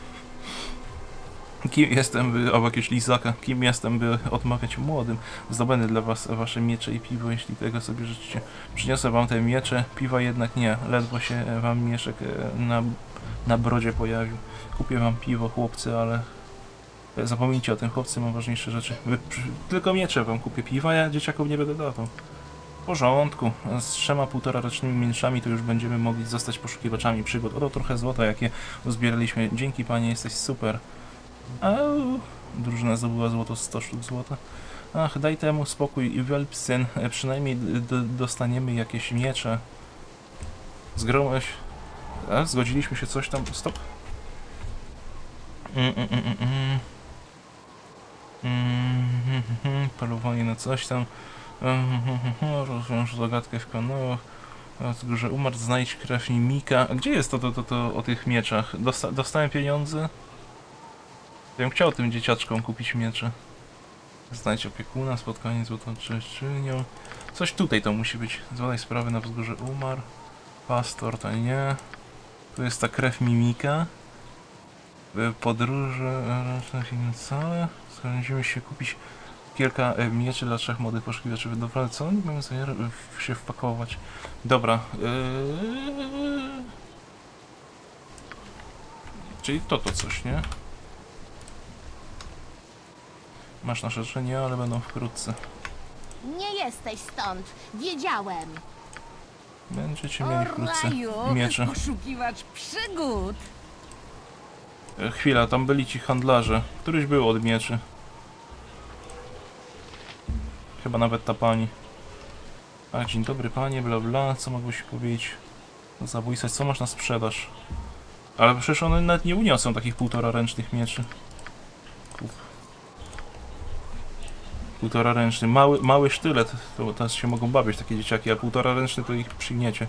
Kim jestem, by obok jakiegoś lizaka, kim jestem, by odmawiać młodym? Zdobędę dla was wasze miecze i piwo, jeśli tego sobie życzycie. Przyniosę wam te miecze, piwa jednak nie. Ledwo się wam mieszek na brodzie pojawił. Kupię wam piwo, chłopcy, ale zapomnijcie o tym, chłopcy, mam ważniejsze rzeczy. Tylko miecze wam kupię, piwa ja dzieciakom nie będę dawał. W porządku, z 3,5-rocznymi mieczami to już będziemy mogli zostać poszukiwaczami przygód. Oto trochę złota, jakie uzbieraliśmy. Dzięki, panie, jesteś super. Au. Drużyna zdobyła złoto, 100 sztuk złota. Ach, daj temu spokój i Welpsyn. Przynajmniej dostaniemy jakieś miecze. Zgromać. Zgodziliśmy się coś tam. Stop. Polowanie na coś tam. Rozwiąż zagadkę w kanałach. Że umarł, znajdź krew Mimika. A gdzie jest to o tych mieczach? Dostałem pieniądze? Ja bym chciał tym dzieciaczkom kupić miecze. Znajdź opiekuna, spotkanie z złotoczynią. Coś tutaj to musi być. Zbadaj sprawy na wzgórze umarł. Pastor to nie. Tu jest ta krew Mimika. Podróże, całe. Skręcimy się kupić kilka mieczy dla 3 młodych poszukiwaczy. Dobra, co oni mają zamiar się wpakować? Dobra. Czyli to coś, nie? Masz nasze życzenie, ale będą wkrótce. Nie jesteś stąd. Wiedziałem. Będziecie mieli wkrótce miecze. Poszukiwacz przygód. Chwila, tam byli ci handlarze. Któryś był od mieczy. Chyba nawet ta pani. A, dzień dobry panie, bla bla, co mogłeś powiedzieć? Zabójstwo, co masz na sprzedaż? Ale przecież one nawet nie uniosą takich 1,5 ręcznych mieczy. Kup. 1,5 ręczny, mały sztylet, to teraz się mogą bawić takie dzieciaki, a 1,5 ręczny to ich przyjmiecie.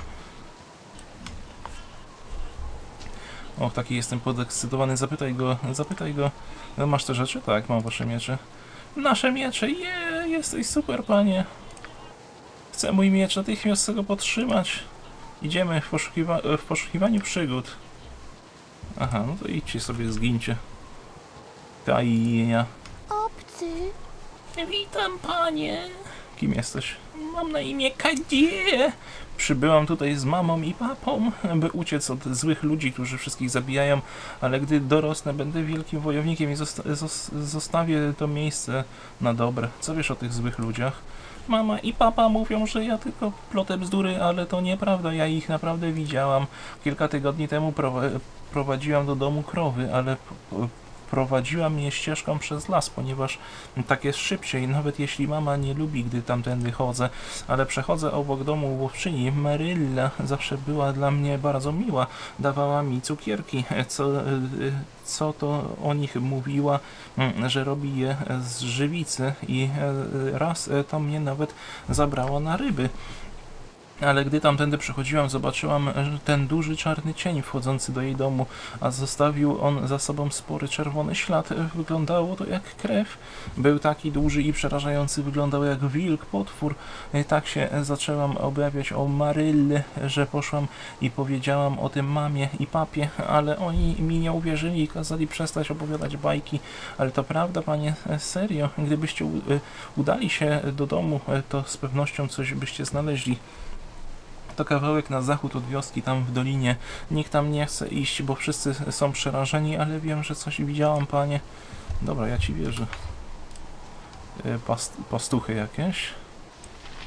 O, taki jestem podekscytowany, zapytaj go. No, masz te rzeczy? Tak, mam wasze miecze. Nasze miecze, jesteś super, panie. Chcę mój miecz, natychmiast chcę go podtrzymać. Idziemy w poszukiwaniu przygód. Aha, no to idźcie sobie, zgincie. Kaija. Obcy. Witam, panie. Kim jesteś? Mam na imię Kadie. Przybyłam tutaj z mamą i papą, by uciec od złych ludzi, którzy wszystkich zabijają, ale gdy dorosnę, będę wielkim wojownikiem i zostawię to miejsce na dobre. Co wiesz o tych złych ludziach? Mama i papa mówią, że ja tylko plotę bzdury, ale to nieprawda, ja ich naprawdę widziałam. Kilka tygodni temu prowadziłam do domu krowy, ale prowadziłam je ścieżką przez las, ponieważ tak jest szybciej, nawet jeśli mama nie lubi, gdy tamtędy chodzę, ale przechodzę obok domu łowczyni. Marylla zawsze była dla mnie bardzo miła, dawała mi cukierki, co to o nich mówiła, że robi je z żywicy i raz to mnie nawet zabrała na ryby. Ale gdy tamtędy przechodziłam, zobaczyłam ten duży czarny cień wchodzący do jej domu, a zostawił on za sobą spory czerwony ślad. Wyglądało to jak krew. Był taki duży i przerażający, wyglądał jak wilk, potwór. Tak się zaczęłam obawiać o Maryllę, że poszłam i powiedziałam o tym mamie i papie, ale oni mi nie uwierzyli i kazali przestać opowiadać bajki. Ale to prawda, panie, serio. Gdybyście udali się do domu, to z pewnością coś byście znaleźli. To kawałek na zachód od wioski, tam w dolinie. Nikt tam nie chce iść, bo wszyscy są przerażeni, ale wiem, że coś widziałam, panie. Dobra, ja ci wierzę. Pastuchy jakieś.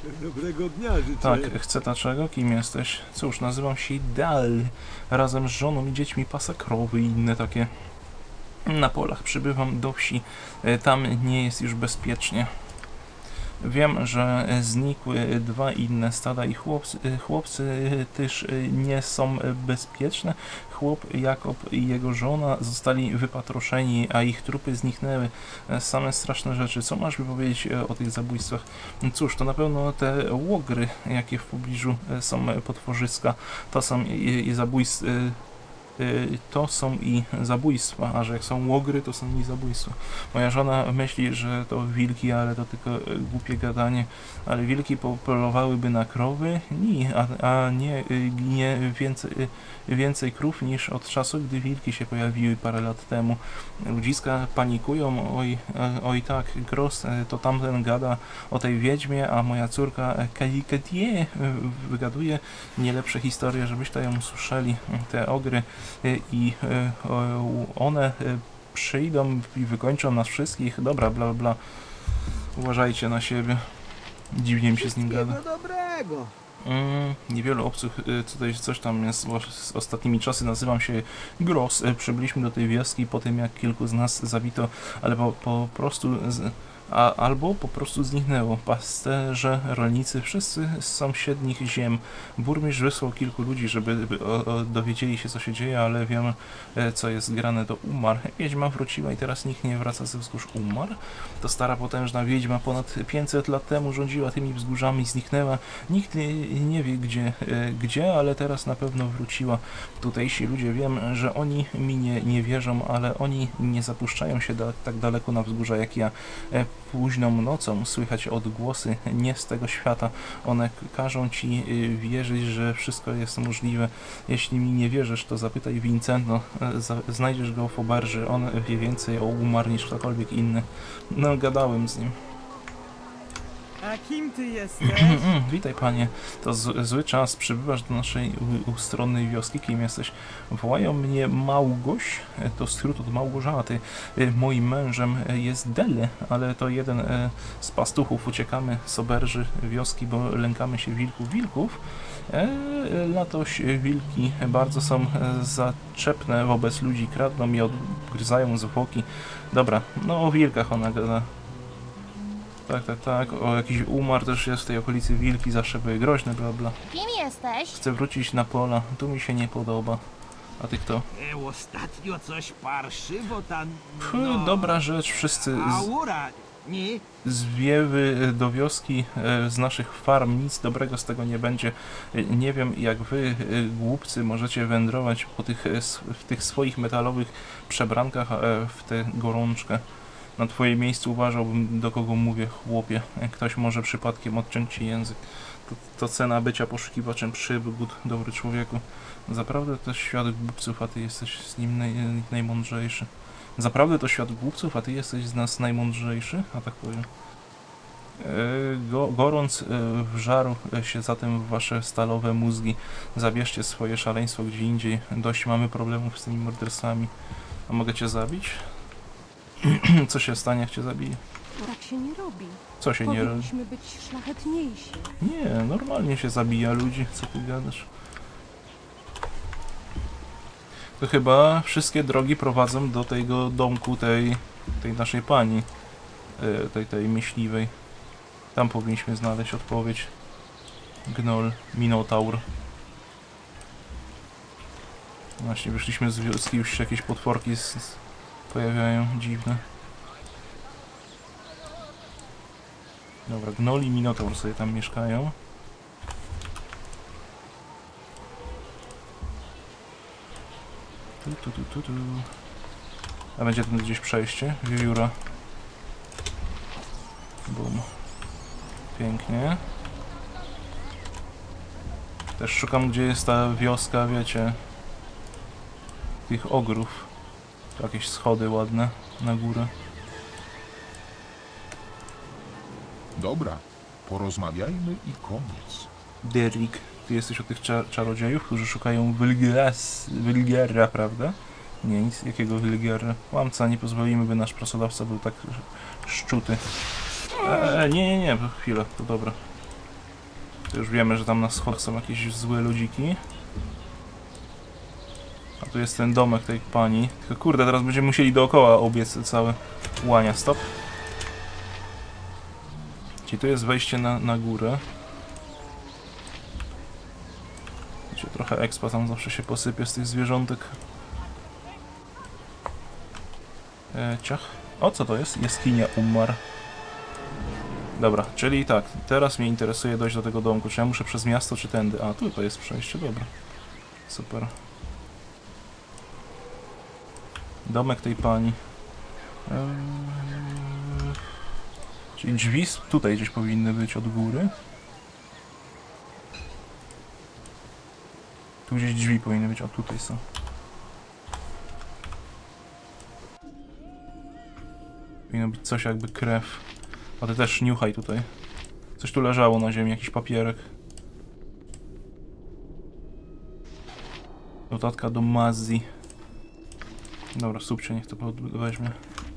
Dobrego dnia życzę. Tak, chcę dlaczego? Kim jesteś? Cóż, nazywam się Dal. Razem z żoną i dziećmi pasa krowy i inne takie. Na polach przybywam do wsi. Tam nie jest już bezpiecznie. Wiem, że znikły 2 inne stada i chłopcy też nie są bezpieczne. Chłop Jakob i jego żona zostali wypatroszeni, a ich trupy zniknęły. Same straszne rzeczy. Co masz mi powiedzieć o tych zabójstwach? Cóż, to na pewno te łogry, jakie w pobliżu są potworzyska. To są i zabójstwa. To są i zabójstwa, a że jak są łogry, to są i zabójstwa. Moja żona myśli, że to wilki, ale to tylko głupie gadanie. Ale wilki polowałyby na krowy? Nie, a nie ginie więcej krów niż od czasu, gdy wilki się pojawiły parę lat temu. Ludziska panikują, oj tak, Gross to tamten gada o tej wiedźmie, a moja córka Katie wygaduje nie lepsze historie, żebyście ją słyszeli. Te ogry i one przyjdą i wykończą nas wszystkich. Dobra, bla bla. Uważajcie na siebie. Dziwnie mi się z nim gada. Dobrego. Niewielu obcych tutaj coś tam jest, bo z ostatnimi czasy nazywam się Gross. Przybyliśmy do tej wioski po tym, jak kilku z nas zabito, ale po prostu albo po prostu zniknęło. Pasterze, rolnicy, wszyscy z sąsiednich ziem. Burmistrz wysłał kilku ludzi, żeby dowiedzieli się, co się dzieje, ale wiem, co jest grane. To umarł. Wiedźma wróciła i teraz nikt nie wraca ze wzgórz. Umarł? To stara, potężna wiedźma ponad 500 lat temu rządziła tymi wzgórzami, zniknęła. Nikt nie wie, gdzie, ale teraz na pewno wróciła. Tutejsi ludzie, wiem, że oni mi nie wierzą, ale oni nie zapuszczają się tak daleko na wzgórza jak ja. Późną nocą słychać odgłosy nie z tego świata. One każą ci wierzyć, że wszystko jest możliwe. Jeśli mi nie wierzysz, to zapytaj Vincento. Znajdziesz go w oberży. On wie więcej o umarł niż ktokolwiek inny. No, gadałem z nim. A kim ty jesteś? Witaj, panie. To zły czas. Przybywasz do naszej ustronnej wioski. Kim jesteś? Wołają mnie Małgoś. To skrót od Małgorzaty. Moim mężem jest Dele, ale to jeden z pastuchów. Uciekamy z oberży wioski, bo lękamy się wilków. Latoś wilki bardzo są zaczepne wobec ludzi. Kradną i odgryzają zwłoki. Dobra, no o wilkach ona gada. Tak. O, jakiś umarł też jest w tej okolicy. Wilki zawsze były groźne, bla bla. Kim jesteś? Chcę wrócić na pola. Tu mi się nie podoba. A ty kto? Ostatnio coś parszywo tam... Dobra rzecz. Wszyscy Aura, nie? zwiewy do wioski z naszych farm. Nic dobrego z tego nie będzie. Nie wiem, jak wy, głupcy, możecie wędrować po w tych swoich metalowych przebrankach w tę gorączkę. Na twoje miejscu uważałbym, do kogo mówię, chłopie. Jak ktoś może przypadkiem odciąć ci język. To cena bycia poszukiwaczem przygód, dobry człowieku. Zaprawdę to świat głupców, a ty jesteś z nim najmądrzejszy. Zaprawdę to świat głupców, a ty jesteś z nas najmądrzejszy? A tak powiem. Gorąc wżarł się zatem w wasze stalowe mózgi. Zabierzcie swoje szaleństwo gdzie indziej. Dość mamy problemów z tymi morderstwami. A mogę cię zabić? Co się stanie, jak cię zabije? Tak się nie robi. Co się nie robi? Powinniśmy być szlachetniejsi. Nie, normalnie się zabija ludzi. Co ty gadasz? To chyba wszystkie drogi prowadzą do tego domku tej naszej pani. Tej myśliwej. Tam powinniśmy znaleźć odpowiedź. Gnoll, Minotaur. Właśnie wyszliśmy z wioski, już się jakieś potworki pojawiają, dziwne. Dobra, Gnoll i Minotaur sobie tam mieszkają. Tu. A będzie tam gdzieś przejście? Wiewióra. Bum. Pięknie. Też szukam, gdzie jest ta wioska, wiecie, tych ogrów. Tu jakieś schody ładne na górę. Dobra, porozmawiajmy i koniec. Derrick, ty jesteś od tych czarodziejów, którzy szukają Wylgiera, prawda? Nie, nic jakiego Wylgiera. Łamca, nie pozwolimy, by nasz pracodawca był tak szczuty. Nie, chwilę, to dobra. To już wiemy, że tam na schodach są jakieś złe ludziki. A tu jest ten domek tej pani. Tylko kurde, teraz będziemy musieli dookoła obiec całe łania. Stop. Czyli tu jest wejście na górę. Wiecie, trochę expa tam zawsze się posypie z tych zwierzątek. Ciach. O, co to jest? Jaskinia umarł. Dobra, czyli tak, teraz mnie interesuje dojść do tego domku. Czy ja muszę przez miasto, czy tędy? A, tutaj jest przejście, dobra. Super. Domek tej pani. Czyli drzwi tutaj gdzieś powinny być od góry. Tu gdzieś drzwi powinny być, o tutaj są. Powinno być coś jakby krew. A ty też niuchaj tutaj. Coś tu leżało na ziemi, jakiś papierek. Notatka do Mazzi. Dobra, subcie, niech to weźmie.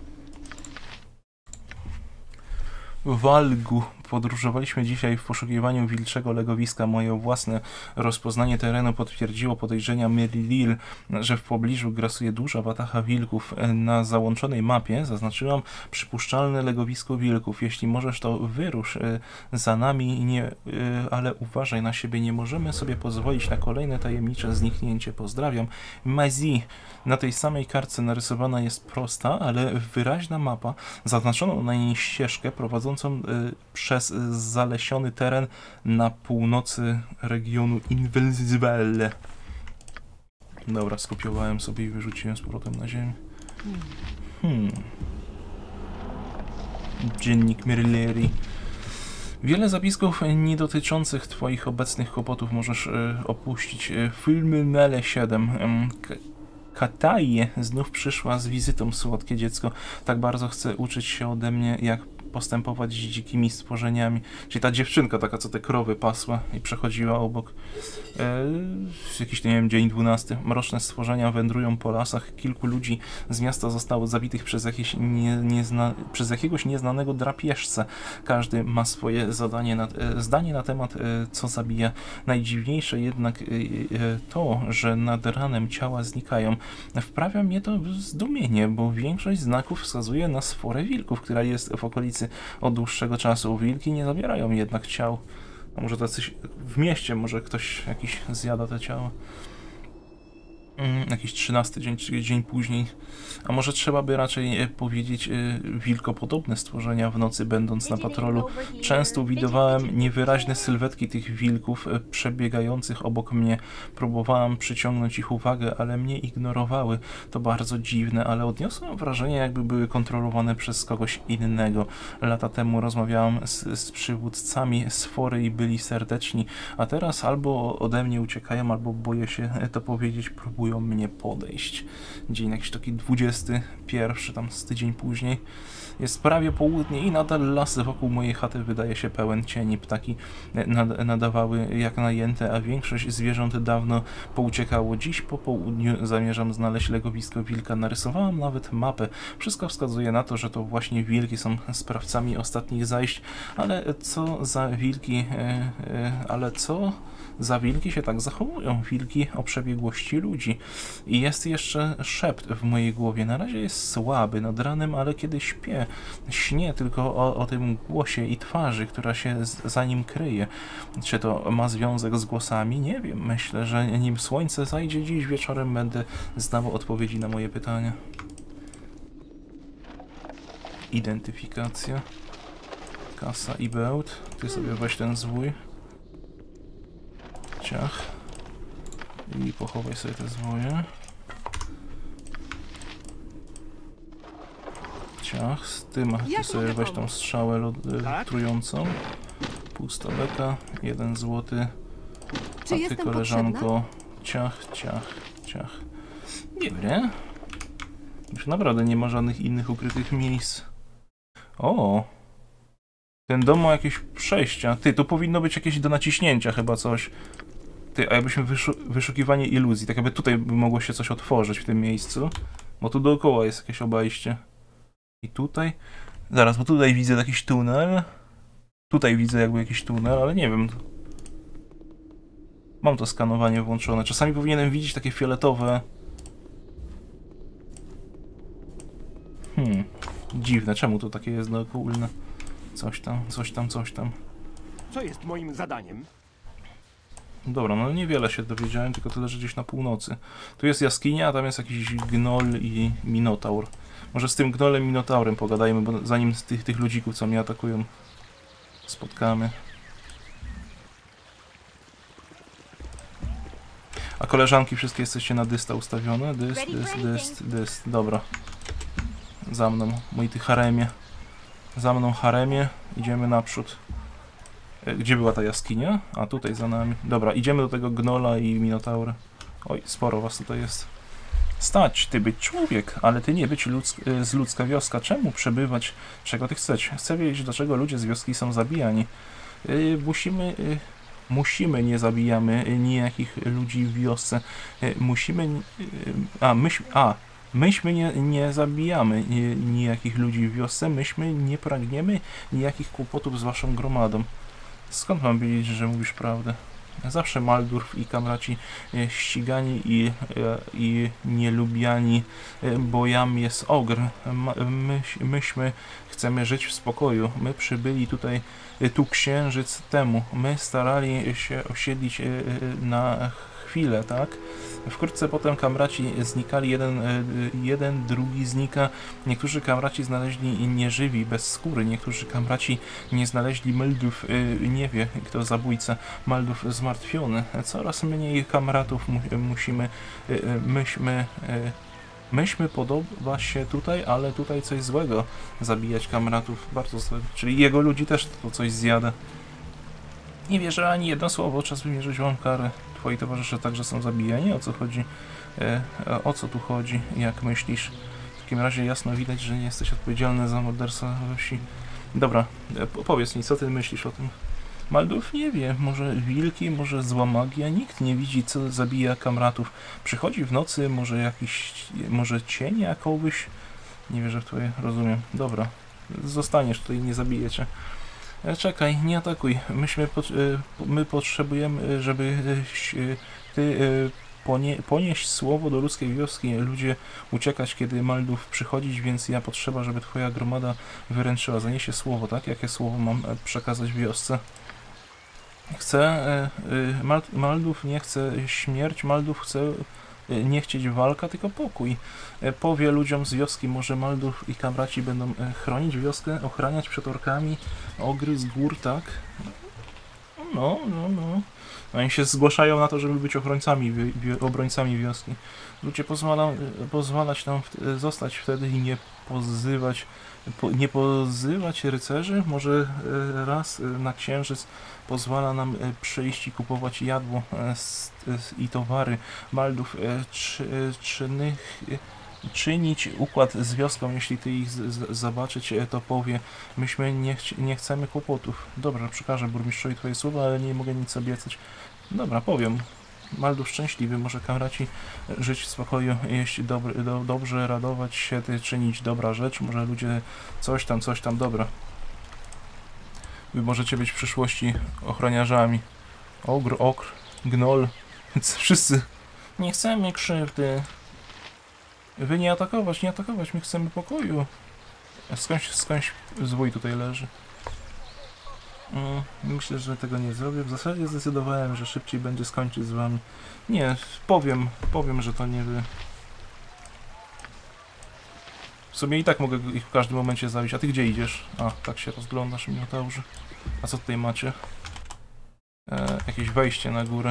Walgu. Podróżowaliśmy dzisiaj w poszukiwaniu wilczego legowiska. Moje własne rozpoznanie terenu potwierdziło podejrzenia Merlil, że w pobliżu grasuje duża wataha wilków. Na załączonej mapie zaznaczyłam przypuszczalne legowisko wilków. Jeśli możesz, to wyrusz za nami, ale uważaj na siebie. Nie możemy sobie pozwolić na kolejne tajemnicze zniknięcie. Pozdrawiam. Mazzi. Na tej samej kartce narysowana jest prosta, ale wyraźna mapa. Zaznaczoną na niej ścieżkę prowadzącą przez zalesiony teren na północy regionu Invincible. Dobra, skopiowałem sobie i wyrzuciłem z powrotem na ziemię. Dziennik Merleri. Wiele zapisków nie dotyczących twoich obecnych kłopotów możesz opuścić. Filmy Mele 7. Kataje znów przyszła z wizytą, słodkie dziecko. Tak bardzo chce uczyć się ode mnie, jak postępować z dzikimi stworzeniami. Czyli ta dziewczynka taka, co te krowy pasła i przechodziła obok. Jakiś, nie wiem, dzień 12. Mroczne stworzenia wędrują po lasach. Kilku ludzi z miasta zostało zabitych przez jakiegoś nieznanego drapieżcę. Każdy ma swoje zdanie na temat, co zabija. Najdziwniejsze jednak to, że nad ranem ciała znikają. Wprawia mnie to w zdumienie, bo większość znaków wskazuje na sforę wilków, która jest w okolicy od dłuższego czasu. Wilki nie zabierają jednak ciał. A może tacyś w mieście, może ktoś jakiś zjada te ciała. Jakiś 13 dzień, czy dzień później. A może trzeba by raczej powiedzieć wilkopodobne stworzenia. W nocy będąc na patrolu często widywałem niewyraźne sylwetki tych wilków przebiegających obok mnie. Próbowałam przyciągnąć ich uwagę, ale mnie ignorowały. To bardzo dziwne, ale odniosłem wrażenie, jakby były kontrolowane przez kogoś innego. Lata temu rozmawiałam z przywódcami sfory i byli serdeczni, a teraz albo ode mnie uciekają, albo boję się to powiedzieć, próbują mnie podejść. Dzień jakiś taki 21, tam z tydzień później. Jest prawie południe i nadal las wokół mojej chaty wydaje się pełen cieni. Ptaki nadawały jak najęte, a większość zwierząt dawno pouciekało. Dziś po południu zamierzam znaleźć legowisko wilka. Narysowałam nawet mapę. Wszystko wskazuje na to, że to właśnie wilki są sprawcami ostatnich zajść. Ale co za wilki się tak zachowują? Wilki o przebiegłości ludzi. I jest jeszcze szept w mojej głowie. Na razie jest słaby nad ranem, ale kiedy śnię tylko o tym głosie i twarzy, która się za nim kryje. Czy to ma związek z głosami? Nie wiem. Myślę, że nim słońce zajdzie dziś wieczorem, będę znał odpowiedzi na moje pytania. Identyfikacja. Kasa i bełt. Ty sobie weź ten zwój. Ciach. I pochowaj sobie te zwoje. Ciach. Ty sobie weź tą strzałę trującą. Pusta beka. 1 złoty. A ty, koleżanko. Ciach, ciach, ciach. Dobre. Już naprawdę nie ma żadnych innych ukrytych miejsc. O! Ten dom ma jakieś przejścia. Ty, tu powinno być jakieś do naciśnięcia chyba coś. Ty, a jakbyśmy wyszukiwanie iluzji, tak jakby tutaj by mogło się coś otworzyć w tym miejscu. Bo tu dookoła jest jakieś obejście. I tutaj? Zaraz, bo tutaj widzę jakiś tunel. Tutaj widzę jakby jakiś tunel, ale nie wiem. Mam to skanowanie włączone. Czasami powinienem widzieć takie fioletowe... Dziwne, czemu to takie jest ogólne? Coś tam, coś tam, coś tam. Co jest moim zadaniem? Dobra, no niewiele się dowiedziałem, tylko tyle, że gdzieś na północy. Tu jest jaskinia, a tam jest jakiś gnol i minotaur. Może z tym gnolem i minotaurem pogadajmy, bo zanim tych ludzików, co mnie atakują, spotkamy. A koleżanki wszystkie jesteście na dysta ustawione? Dyst. Dobra. Za mną, mój ty haremie. Za mną haremie. Idziemy naprzód. Gdzie była ta jaskinia? A tutaj za nami. Dobra, idziemy do tego gnola i minotaura. Oj, sporo was tutaj jest. Stać, ty być człowiek, ale ty nie być z ludzka wioska. Czemu przebywać? Czego ty chcesz? Chcę wiedzieć, dlaczego ludzie z wioski są zabijani. Musimy, nie zabijamy nijakich ludzi w wiosce. Myśmy nie zabijamy nijakich ludzi w wiosce. Myśmy nie pragniemy nijakich kłopotów z waszą gromadą. Skąd mam wiedzieć, że mówisz prawdę? Zawsze Maldurf i kamraci ścigani i nielubiani, bo jam jest ogr. Myśmy chcemy żyć w spokoju. My przybyli tu księżyc temu. My starali się osiedlić na chwilę, tak? Wkrótce potem kamraci znikali, jeden drugi znika. Niektórzy kamraci znaleźli nieżywi, bez skóry. Niektórzy kamraci nie znaleźli Maldów, nie wie kto zabójca. Maldów zmartwiony. Coraz mniej kamratów myśmy podoba się tutaj, ale tutaj coś złego. Zabijać kamratów, bardzo złego. Czyli jego ludzi też to coś zjada. Nie wierzę ani jedno słowo, czas wymierzyć wam karę. Twoi towarzysze także są zabijani? O co chodzi? O co tu chodzi? Jak myślisz? W takim razie jasno widać, że nie jesteś odpowiedzialny za morderstwo we wsi. Dobra, powiedz mi, co ty myślisz o tym? Maldów nie wie, może wilki, może zła magia, nikt nie widzi, co zabija kamratów. Przychodzi w nocy, może cień jakobyś? Nie wierzę w twoje, rozumiem. Dobra, zostaniesz tutaj, nie zabiję cię. Czekaj, nie atakuj. My potrzebujemy, żeby ty ponieść słowo do ludzkiej wioski. Ludzie uciekać, kiedy Maldów przychodzić, więc ja potrzeba, żeby twoja gromada wyręczyła. Zaniesie słowo, tak? Jakie słowo mam przekazać wiosce? Maldów nie chce śmierć, Maldów chce nie chcieć walka, tylko pokój. Powie ludziom z wioski, może Maldów i kamraci będą chronić wioskę, ochraniać przed orkami, ogry z gór, tak? No. Oni się zgłaszają na to, żeby być obrońcami wioski. Ludzie pozwalać nam zostać wtedy i nie pozywać rycerzy? Może raz na księżyc pozwala nam przyjść i kupować jadło i towary. Maldów czynić układ z wioską, jeśli ty ich zobaczyć, to powie, myśmy nie chcemy kłopotów. Dobra, przekażę burmistrzowi twoje słowa, ale nie mogę nic obiecać. Dobra, powiem. Maldów szczęśliwy, może kamraci żyć w spokoju, jeść dobrze, radować się, czynić dobra rzecz, może ludzie coś tam, dobra. Wy możecie być w przyszłości ochroniarzami. Okr, gnol, wszyscy. Nie chcemy krzywdy. Wy nie atakować, my chcemy pokoju. Skądś zwój tutaj leży. Myślę, że tego nie zrobię. W zasadzie zdecydowałem, że szybciej będzie skończyć z wami. Nie, powiem, że to nie wy. W sumie i tak mogę ich w każdym momencie zabić. A ty gdzie idziesz? A, tak się rozglądasz, minotaurzy. A co tutaj macie? Jakieś wejście na górę.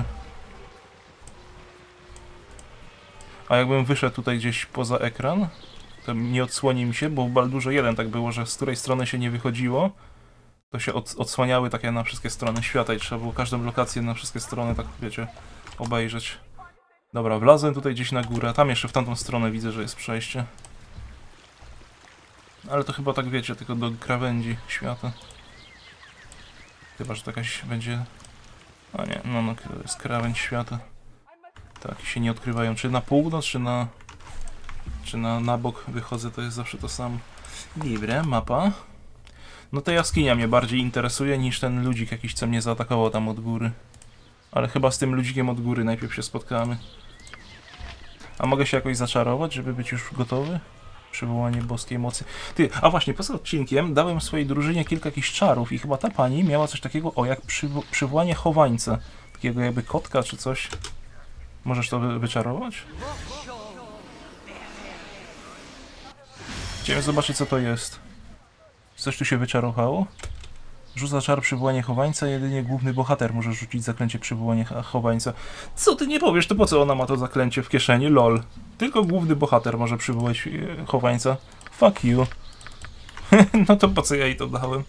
A jakbym wyszedł tutaj gdzieś poza ekran, to nie odsłoni mi się, bo w Baldurze 1 tak było, że z której strony się nie wychodziło, to się odsłaniały takie na wszystkie strony świata i trzeba było każdą lokację na wszystkie strony, tak wiecie, obejrzeć. Dobra, wlazłem tutaj gdzieś na górę, tam jeszcze w tamtą stronę widzę, że jest przejście. Ale to chyba tak wiecie, tylko do krawędzi świata. Chyba, że to jakaś będzie... A nie, no to jest krawędź świata. Tak, się nie odkrywają. Czy na północ, czy na bok wychodzę, to jest zawsze to samo. Dobra, mapa. No to jaskinia mnie bardziej interesuje niż ten ludzik jakiś, co mnie zaatakował tam od góry. Ale chyba z tym ludzikiem od góry najpierw się spotkamy. A mogę się jakoś zaczarować, żeby być już gotowy? Przywołanie boskiej mocy. Ty, a właśnie, poza odcinkiem dałem swojej drużynie kilka jakichś czarów i chyba ta pani miała coś takiego, o, jak przywołanie chowańca. Takiego jakby kotka czy coś. Możesz to wyczarować? Chciałem zobaczyć, co to jest. Coś tu się wyczarowało? Rzuca czar przywołanie chowańca, jedynie główny bohater może rzucić zaklęcie przywołanie chowańca. Co ty nie powiesz, to po co ona ma to zaklęcie w kieszeni? Lol. Tylko główny bohater może przywołać chowańca. Fuck you. No to po co ja jej to dałem?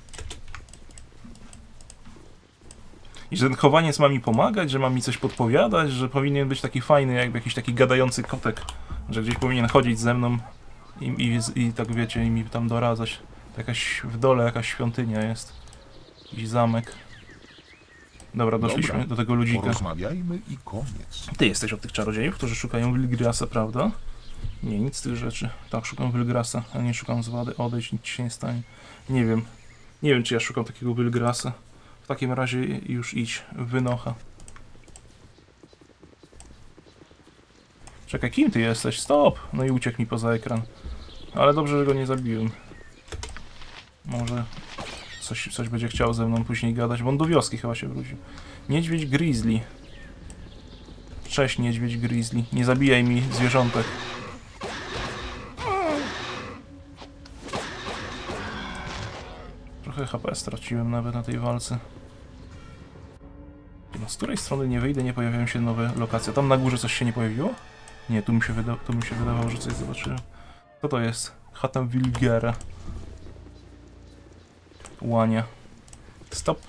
I że ten chowaniec ma mi pomagać, że ma mi coś podpowiadać, że powinien być taki fajny, jakby jakiś taki gadający kotek. Że gdzieś powinien chodzić ze mną i tak wiecie, i mi tam doradzać. Jakaś w dole jakaś świątynia jest. Jakiś zamek. Dobra, doszliśmy do tego ludzika. Porozmawiajmy i koniec. Ty jesteś od tych czarodziejów, którzy szukają Wilgrasa, prawda? Nie, nic z tych rzeczy. Tak, szukam Wilgrasa, a nie szukam zwady. Odejdź, nic się nie stanie. Nie wiem. Nie wiem, czy ja szukam takiego Wilgrasa. W takim razie już idź. Wynocha. Czekaj, kim ty jesteś? Stop! No i uciekł mi poza ekran. Ale dobrze, że go nie zabiłem. Może coś będzie chciał ze mną później gadać, bo on do wioski chyba się wrócił. Niedźwiedź Grizzly. Cześć, niedźwiedź Grizzly. Nie zabijaj mi zwierzątek. Trochę HP straciłem nawet na tej walce. No, z której strony nie wyjdę, nie pojawiają się nowe lokacje. Tam na górze coś się nie pojawiło? Nie, tu mi się wydawało, że coś zobaczyłem. Co to jest? Chata Wilgera. Łania. Stop.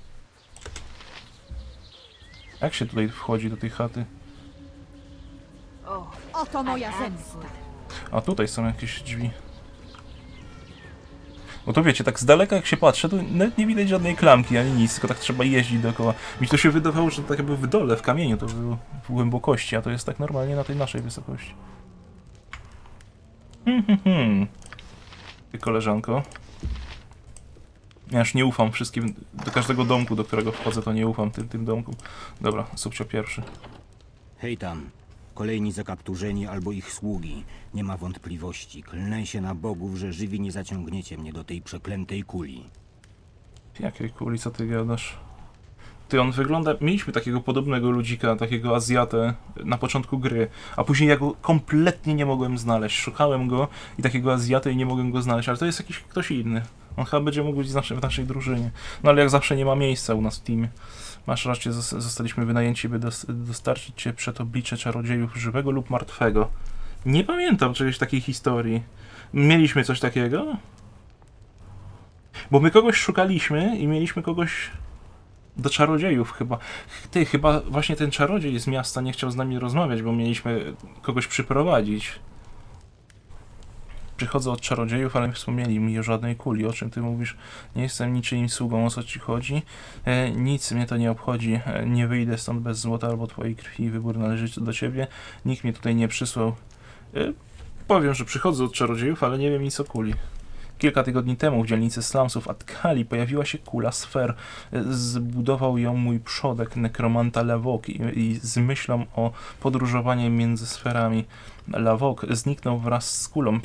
Jak się tutaj wchodzi do tej chaty? Oto moja zemsta. A tutaj są jakieś drzwi. No to wiecie, tak z daleka jak się patrzę, to nawet nie widać żadnej klamki ani nic, tylko tak trzeba jeździć dookoła. Mi to się wydawało, że tak jakby w dole, w kamieniu to było w głębokości, a to jest tak normalnie na tej naszej wysokości. Ty koleżanko. Ja już nie ufam wszystkim, do każdego domku, do którego wchodzę, to nie ufam tym domkom. Dobra, subcio pierwszy. Hej tam. Kolejni zakapturzeni albo ich sługi. Nie ma wątpliwości. Klnę się na bogów, że żywi nie zaciągniecie mnie do tej przeklętej kuli. Jakiej kuli, co ty gadasz? Ty, on wygląda... Mieliśmy takiego podobnego ludzika, takiego Azjatę na początku gry, a później ja go kompletnie nie mogłem znaleźć. Szukałem go i takiego Azjatę i nie mogłem go znaleźć, ale to jest jakiś ktoś inny. On chyba będzie mógł być w naszej drużynie. No ale jak zawsze nie ma miejsca u nas w teamie. Masz rację, zostaliśmy wynajęci, by dostarczyć cię przed oblicze czarodziejów żywego lub martwego. Nie pamiętam czegoś takiej historii. Mieliśmy coś takiego? Bo my kogoś szukaliśmy i mieliśmy kogoś do czarodziejów chyba. Ty, chyba właśnie ten czarodziej z miasta nie chciał z nami rozmawiać, bo mieliśmy kogoś przyprowadzić. Przychodzę od czarodziejów, ale nie wspomnieli mi o żadnej kuli. O czym ty mówisz? Nie jestem niczyim sługą, o co ci chodzi? Nic mnie to nie obchodzi. Nie wyjdę stąd bez złota albo twojej krwi. Wybór należy do ciebie. Nikt mnie tutaj nie przysłał. Powiem, że przychodzę od czarodziejów, ale nie wiem nic o kuli. Kilka tygodni temu w dzielnicy slumsów Atkali pojawiła się kula sfer. Zbudował ją mój przodek, nekromanta Lavok i z myślą o podróżowaniu między sferami. Lavok zniknął wraz z kulą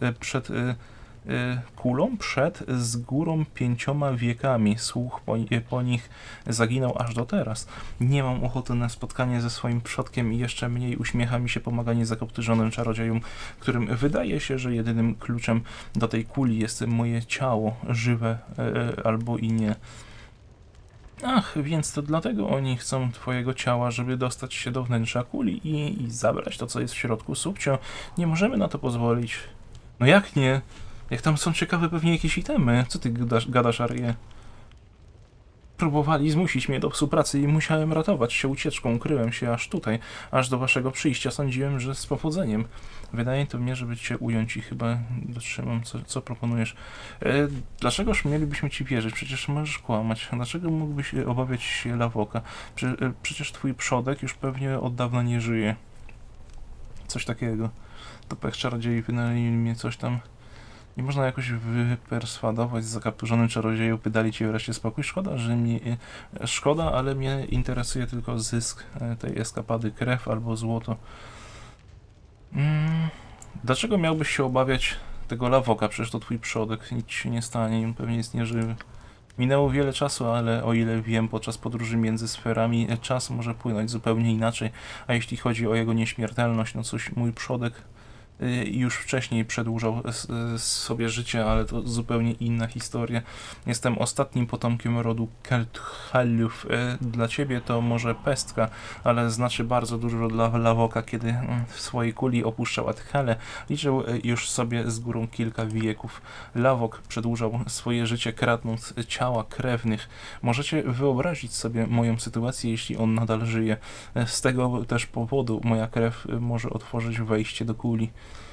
przed z górą 5 wiekami. Słuch po nich zaginął aż do teraz. Nie mam ochoty na spotkanie ze swoim przodkiem i jeszcze mniej uśmiecha mi się pomaganie zakoptyrzonym czarodziejom, którym wydaje się, że jedynym kluczem do tej kuli jest moje ciało, żywe albo i nie. Ach, więc to dlatego oni chcą twojego ciała, żeby dostać się do wnętrza kuli i zabrać to, co jest w środku. Subcio, nie możemy na to pozwolić. No jak nie? Jak tam są ciekawe pewnie jakieś itemy. Co ty gadasz, Arię? Próbowali zmusić mnie do współpracy i musiałem ratować się ucieczką. Ukryłem się aż tutaj, aż do waszego przyjścia. Sądziłem, że z powodzeniem. Wydaje to mnie, żeby cię ująć i chyba dotrzymam. Co proponujesz? Dlaczegoż mielibyśmy ci wierzyć? Przecież możesz kłamać. Dlaczego mógłbyś obawiać się Lavoka? Przecież twój przodek już pewnie od dawna nie żyje. Coś takiego. To pech czarodziei wynajęli mnie coś tam. Nie można jakoś wyperswadować z zakapturzonym czarodzieju, by dali ci wreszcie spokój. Szkoda, ale mnie interesuje tylko zysk tej eskapady, krew albo złoto. Dlaczego miałbyś się obawiać tego Lawoka? Przecież to twój przodek, nic się nie stanie, on pewnie jest nieżywy. Minęło wiele czasu, ale o ile wiem, podczas podróży między sferami czas może płynąć zupełnie inaczej, a jeśli chodzi o jego nieśmiertelność, no cóż, mój przodek już wcześniej przedłużał sobie życie, ale to zupełnie inna historia. Jestem ostatnim potomkiem rodu Keltchaliów. Dla ciebie to może pestka, ale znaczy bardzo dużo dla Lawoka, kiedy w swojej kuli opuszczał Adhele. Liczył już sobie z górą kilka wieków. Lawok przedłużał swoje życie, kradnąc ciała krewnych. Możecie wyobrazić sobie moją sytuację, jeśli on nadal żyje. Z tego też powodu moja krew może otworzyć wejście do kuli.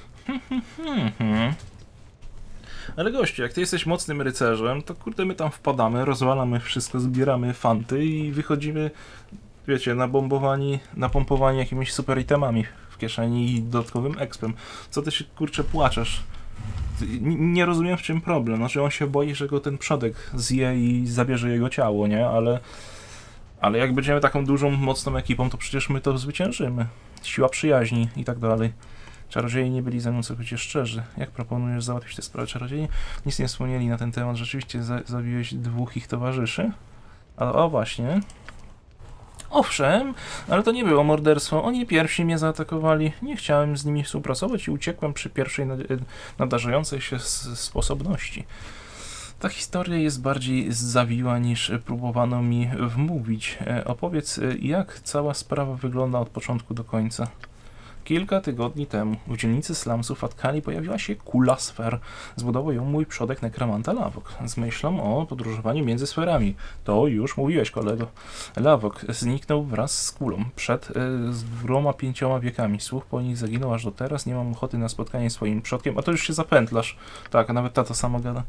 Ale gościu, jak ty jesteś mocnym rycerzem, to kurde my tam wpadamy, rozwalamy wszystko, zbieramy fanty i wychodzimy, wiecie, napompowani jakimiś super itemami w kieszeni i dodatkowym expem. Co ty się kurczę płaczesz? Nie rozumiem, w czym problem. Znaczy on się boi, że go ten przodek zje i zabierze jego ciało, nie? Ale jak będziemy taką dużą, mocną ekipą, to przecież my to zwyciężymy. Siła przyjaźni i tak dalej. Czarodzieje nie byli ze mną całkowicie szczerzy. Jak proponujesz załatwić tę sprawę? Czarodziei nic nie wspomnieli na ten temat. Rzeczywiście zabiłeś dwóch ich towarzyszy. O właśnie. Owszem, ale to nie było morderstwo. Oni pierwsi mnie zaatakowali. Nie chciałem z nimi współpracować i uciekłem przy pierwszej nadarzającej się sposobności. Ta historia jest bardziej zawiła niż próbowano mi wmówić. Opowiedz, jak cała sprawa wygląda od początku do końca. Kilka tygodni temu w dzielnicy slumsów Adhali pojawiła się kula sfer. Zbudował ją mój przodek nekromanta Lavok z myślą o podróżowaniu między sferami. To już mówiłeś, kolego. Lavok zniknął wraz z kulą przed 5 wiekami. Słuch po nich zaginął aż do teraz. Nie mam ochoty na spotkanie z swoim przodkiem. A to już się zapętlasz. Tak, a nawet tata samo gada.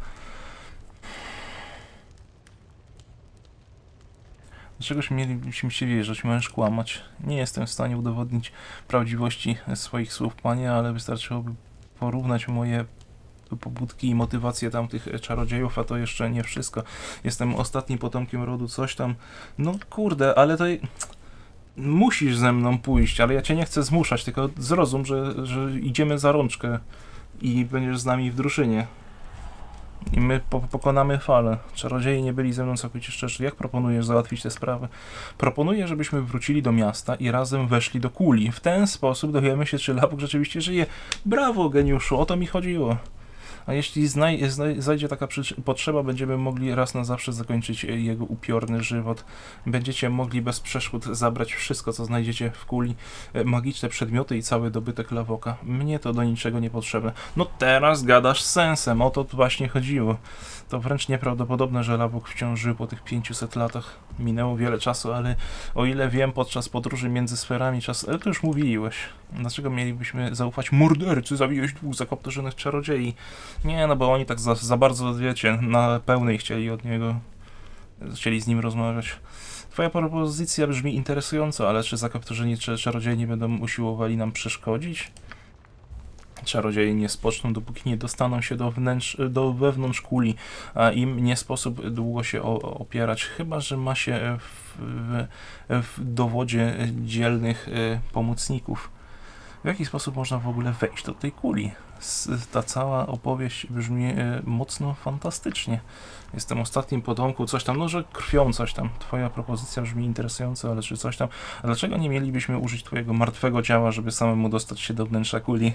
Dlaczegoż mielibyśmy się wierzyć, możesz kłamać. Nie jestem w stanie udowodnić prawdziwości swoich słów, panie, ale wystarczyłoby porównać moje pobudki i motywacje tamtych czarodziejów, a to jeszcze nie wszystko. Jestem ostatnim potomkiem rodu coś tam. No kurde, ale to... Musisz ze mną pójść, ale ja cię nie chcę zmuszać, tylko zrozum, że idziemy za rączkę i będziesz z nami w drużynie. I my pokonamy falę. Czarodzieje nie byli ze mną całkowicie szczerzy. Jak proponujesz załatwić tę sprawę? Proponuję, żebyśmy wrócili do miasta i razem weszli do kuli. W ten sposób dowiemy się, czy Lavok rzeczywiście żyje. Brawo, geniuszu, o to mi chodziło. A jeśli zajdzie taka potrzeba, będziemy mogli raz na zawsze zakończyć jego upiorny żywot. Będziecie mogli bez przeszkód zabrać wszystko, co znajdziecie w kuli, magiczne przedmioty i cały dobytek Lavoka. Mnie to do niczego nie potrzebne. No teraz gadasz z sensem, o to właśnie chodziło. To wręcz nieprawdopodobne, że Lavok wciąż żył po tych 500 latach. Minęło wiele czasu, ale o ile wiem, podczas podróży między sferami czas... Ale to już mówiłeś. Dlaczego mielibyśmy zaufać mordercy? Zabiłeś 2 zakapturzonych czarodziei. Nie, no bo oni tak za bardzo, wiecie, na pełnej chcieli od niego... Chcieli z nim rozmawiać. Twoja propozycja brzmi interesująco, ale czy zakapturzeni czarodzieje nie będą usiłowali nam przeszkodzić? Czarodzieje nie spoczną, dopóki nie dostaną się do wewnątrz kuli, a im nie sposób długo się opierać, chyba że ma się w dowodzie dzielnych pomocników. W jaki sposób można w ogóle wejść do tej kuli? Ta cała opowieść brzmi mocno fantastycznie. Jestem ostatnim potomku, coś tam, no że krwią coś tam. Twoja propozycja brzmi interesująco, ale czy coś tam... A dlaczego nie mielibyśmy użyć twojego martwego ciała, żeby samemu dostać się do wnętrza kuli?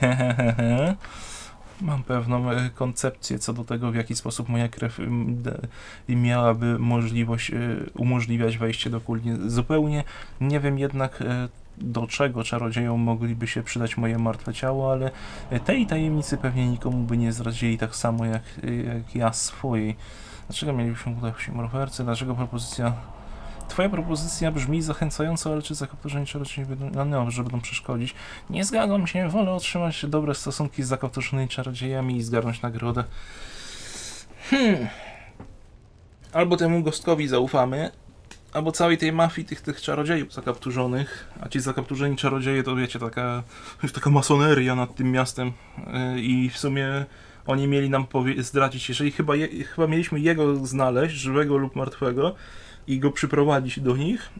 Mam pewną koncepcję co do tego, w jaki sposób moja krew miałaby możliwość umożliwiać wejście do kuli. Zupełnie nie wiem jednak, do czego czarodziejom mogliby się przydać moje martwe ciało, ale tej tajemnicy pewnie nikomu by nie zdradzili tak samo jak ja swojej. Dlaczego mielibyśmy udać się mordercy? Dlaczego propozycja... Twoja propozycja brzmi zachęcająco, ale czy zakapturzeni czarodzieje będą przeszkodzić? Nie zgadzam się, wolę otrzymać dobre stosunki z zakapturzonymi czarodziejami i zgarnąć nagrodę. Albo temu gostkowi zaufamy, albo całej tej mafii tych czarodziejów zakapturzonych, a ci zakapturzeni czarodzieje to wiecie, taka masoneria nad tym miastem i w sumie oni mieli nam zdradzić, jeżeli chyba mieliśmy jego znaleźć, żywego lub martwego, i go przyprowadzić do nich.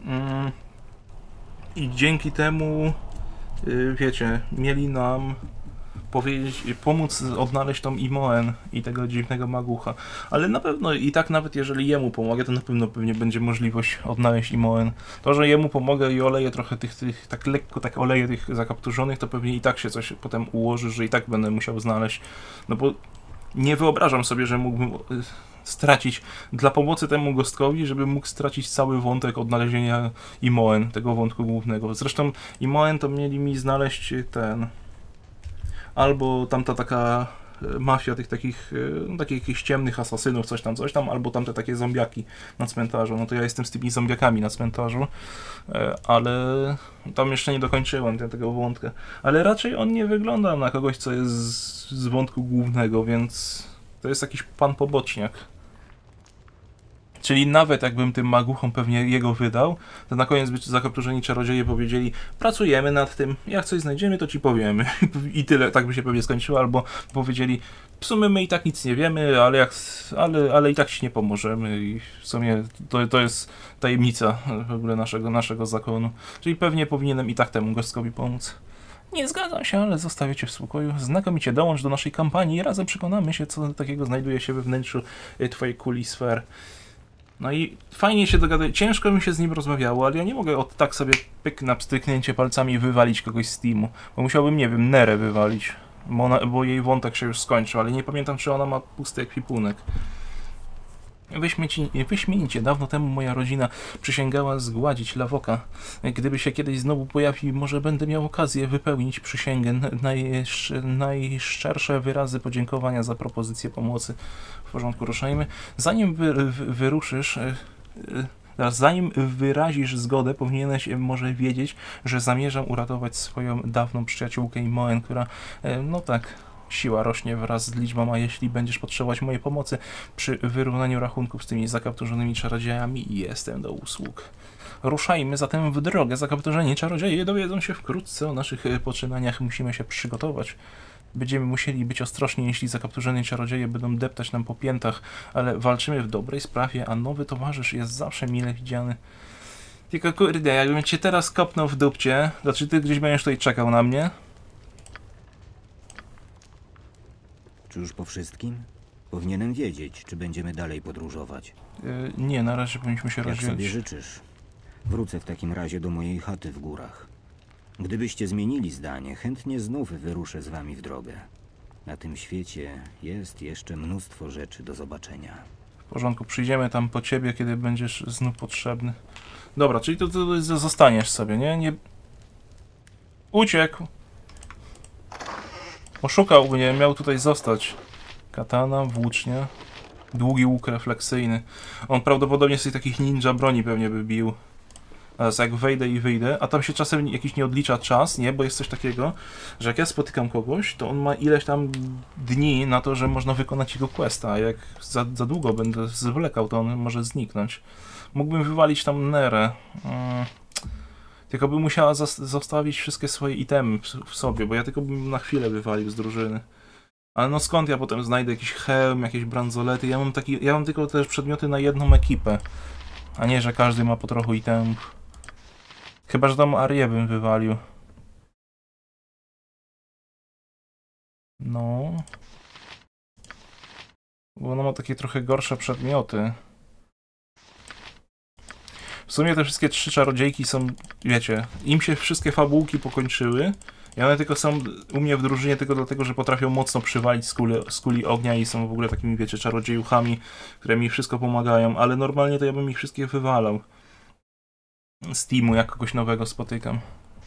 I dzięki temu, wiecie, mieli nam pomóc odnaleźć tą Imoen i tego dziwnego magucha. Ale na pewno i tak nawet jeżeli jemu pomogę, to na pewno pewnie będzie możliwość odnaleźć Imoen. To, że jemu pomogę i oleję trochę tych tak lekko tak oleję tych zakapturzonych, to pewnie i tak się coś potem ułoży, że i tak będę musiał znaleźć. No bo nie wyobrażam sobie, że mógłbym stracić dla pomocy temu gostkowi, żeby mógł stracić cały wątek odnalezienia Imoen, tego wątku głównego. Zresztą Imoen to mieli mi znaleźć albo tamta taka mafia tych takich jakichś ciemnych asasynów, coś tam, albo tamte takie zombiaki na cmentarzu. No to ja jestem z tymi zombiakami na cmentarzu, ale tam jeszcze nie dokończyłem tego wątka. Ale raczej on nie wygląda na kogoś, co jest z wątku głównego, więc to jest jakiś pan poboczniak. Czyli nawet jakbym tym maguchom pewnie jego wydał, to na koniec zakapturzeni czarodzieje powiedzieli: pracujemy nad tym, jak coś znajdziemy, to ci powiemy. I tyle, tak by się pewnie skończyło, albo powiedzieli: w sumie my i tak nic nie wiemy, ale i tak ci nie pomożemy. I w sumie to jest tajemnica w ogóle naszego zakonu. Czyli pewnie powinienem i tak temu gostkowi pomóc. Nie zgadzam się, ale zostawię cię w spokoju. Znakomicie dołącz do naszej kampanii i razem przekonamy się, co takiego znajduje się we wnętrzu twojej kuli sfer. No i fajnie się dogadać. Ciężko mi się z nim rozmawiało, ale ja nie mogę tak sobie pyk na pstryknięcie palcami wywalić kogoś z teamu. Bo musiałbym, nie wiem, Nerę wywalić. Bo jej wątek się już skończył, ale nie pamiętam, czy ona ma pusty ekwipunek. Wyśmienicie. Dawno temu moja rodzina przysięgała zgładzić Lawoka. Gdyby się kiedyś znowu pojawił, może będę miał okazję wypełnić przysięgę. Najszczersze wyrazy podziękowania za propozycję pomocy. W porządku, ruszajmy. Zanim wyruszysz... Zanim wyrazisz zgodę, powinieneś może wiedzieć, że zamierzam uratować swoją dawną przyjaciółkę Imoen, która, no tak, siła rośnie wraz z liczbą, a jeśli będziesz potrzebować mojej pomocy przy wyrównaniu rachunków z tymi zakapturzonymi czarodziejami, jestem do usług. Ruszajmy zatem w drogę. Zakapturzeni czarodzieje dowiedzą się wkrótce o naszych poczynaniach. Musimy się przygotować. Będziemy musieli być ostrożni, jeśli zakapturzeni czarodzieje będą deptać nam po piętach, ale walczymy w dobrej sprawie, a nowy towarzysz jest zawsze mile widziany. Tylko kurde, jakbym cię teraz kopnął w dupcie, to czy ty gdzieś będziesz tutaj czekał na mnie? Czy już po wszystkim? Powinienem wiedzieć, czy będziemy dalej podróżować. Nie, na razie powinniśmy się rozdzielić. Jak rozdzielić. sobie życzysz. Wrócę w takim razie do mojej chaty w górach. Gdybyście zmienili zdanie, chętnie znów wyruszę z wami w drogę. Na tym świecie jest jeszcze mnóstwo rzeczy do zobaczenia. W porządku, przyjdziemy tam po ciebie, kiedy będziesz znów potrzebny. Dobra, czyli to zostaniesz sobie, nie? Uciekł! Oszukał mnie, miał tutaj zostać. Katana, włócznia, długi łuk refleksyjny. On prawdopodobnie z tych takich ninja broni pewnie by bił. Teraz jak wejdę i wyjdę, a tam się czasem jakiś nie odlicza czas, nie? Bo jest coś takiego, że jak ja spotykam kogoś, to on ma ileś tam dni na to, że można wykonać jego questa, a jak za długo będę zwlekał, to on może zniknąć. Mógłbym wywalić tam Nerę. Tylko by musiała zostawić wszystkie swoje itemy w sobie, bo ja tylko bym na chwilę wywalił z drużyny. Ale no skąd ja potem znajdę jakiś hełm, jakieś bransolety? Ja mam tylko też przedmioty na jedną ekipę, a nie, że każdy ma po trochu itemów. Chyba że tam Arię bym wywalił. No. Bo ona ma takie trochę gorsze przedmioty. W sumie te wszystkie 3 czarodziejki są, wiecie, im się wszystkie fabułki pokończyły i one tylko są u mnie w drużynie tylko dlatego, że potrafią mocno przywalić z kuli ognia i są w ogóle takimi, wiecie, czarodziejuchami, które mi wszystko pomagają, ale normalnie to ja bym ich wszystkie wywalał z teamu, jak kogoś nowego spotykam.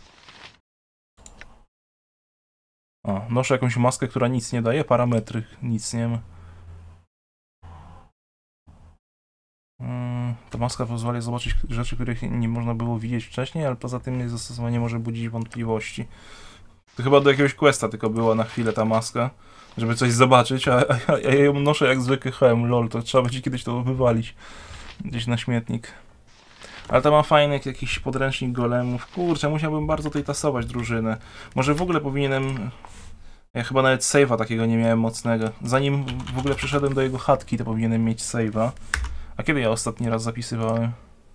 O, noszę jakąś maskę, która nic nie daje, parametry nic nie ma. Ta maska pozwala zobaczyć rzeczy, których nie można było widzieć wcześniej, ale poza tym jej zastosowanie może budzić wątpliwości. To chyba do jakiegoś questa tylko była na chwilę ta maska, żeby coś zobaczyć, a ja ją noszę jak zwykły hełm, lol, to trzeba będzie kiedyś to wywalić gdzieś na śmietnik. Ale tam mam fajny jakiś podręcznik golemów. Kurczę, musiałbym bardzo tutaj tasować drużynę. Może w ogóle powinienem Ja chyba nawet save'a takiego nie miałem mocnego. Zanim w ogóle przyszedłem do jego chatki, to powinienem mieć save'a. A kiedy ja ostatni raz zapisywałem?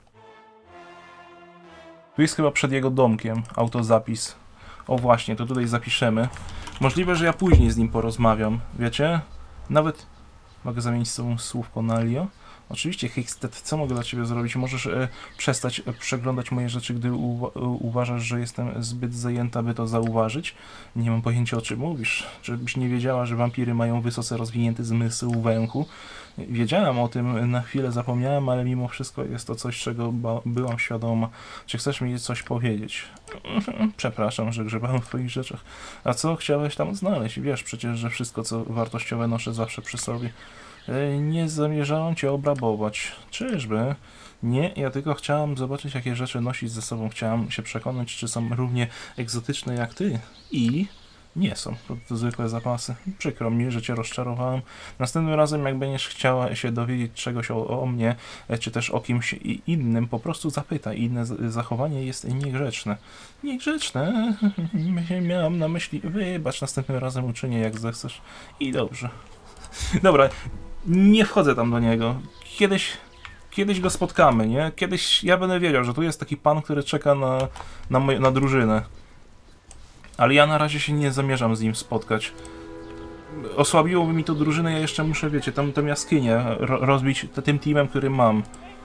Tu jest chyba przed jego domkiem autozapis. O właśnie, to tutaj zapiszemy. Możliwe, że ja później z nim porozmawiam, wiecie? Nawet mogę zamienić z tobą słówko na Lio. Oczywiście, Hickstead, co mogę dla ciebie zrobić? Możesz przestać przeglądać moje rzeczy, gdy uważasz, że jestem zbyt zajęta, by to zauważyć. Nie mam pojęcia, o czym mówisz. Żebyś nie wiedziała, że wampiry mają wysoce rozwinięty zmysł węchu. Wiedziałem o tym, na chwilę zapomniałem, ale mimo wszystko jest to coś, czego byłam świadoma. Czy chcesz mi coś powiedzieć? Przepraszam, że grzebałem w twoich rzeczach. A co chciałeś tam znaleźć? Wiesz przecież, że wszystko, co wartościowe, noszę zawsze przy sobie. Nie zamierzałam cię obrabować. Czyżby? Nie, ja tylko chciałam zobaczyć, jakie rzeczy nosić ze sobą. Chciałam się przekonać, czy są równie egzotyczne jak ty. I nie są. To zwykłe zapasy. Przykro mi, że cię rozczarowałem. Następnym razem, jak będziesz chciała się dowiedzieć czegoś o mnie, czy też o kimś innym, po prostu zapytaj. Inne zachowanie jest niegrzeczne. Niegrzeczne? Miałam na myśli, wybacz, następnym razem uczynię, jak zechcesz. I dobrze. Dobra, nie wchodzę tam do niego. Kiedyś go spotkamy, nie? Kiedyś ja będę wiedział, że tu jest taki pan, który czeka na drużynę. Ale ja na razie się nie zamierzam z nim spotkać. Osłabiłoby mi to drużynę, ja jeszcze muszę, wiecie, tą jaskinię rozbić tym teamem, który mam.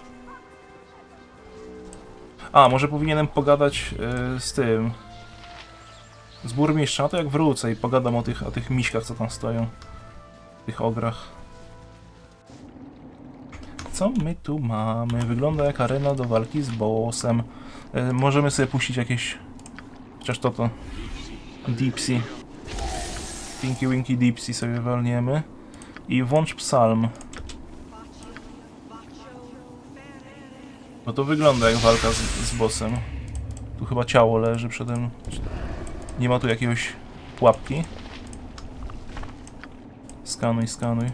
A, może powinienem pogadać z tym... z burmistrzem, a to jak wrócę i pogadam o tych miśkach, co tam stoją. Tych ograch. Co my tu mamy? Wygląda jak arena do walki z bossem. Możemy sobie puścić jakieś... Chociaż to... Dipsy. Pinky Winky Dipsy sobie walniemy. I włącz psalm. No to wygląda jak walka z bossem. Tu chyba ciało leży przede mną. Nie ma tu jakiegoś pułapki. Skanuj, skanuj.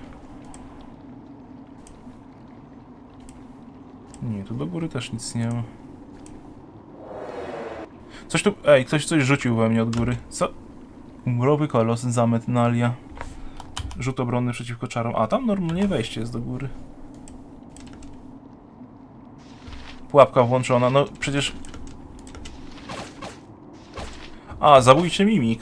Nie, tu do góry też nic nie ma. Coś tu... Ej, ktoś coś rzucił we mnie od góry. Co? Umbrowy kolos, zamet Nalia. Rzut obronny przeciwko czarom. A, tam normalnie wejście jest do góry. Pułapka włączona, no przecież... A, zabójczy mimik.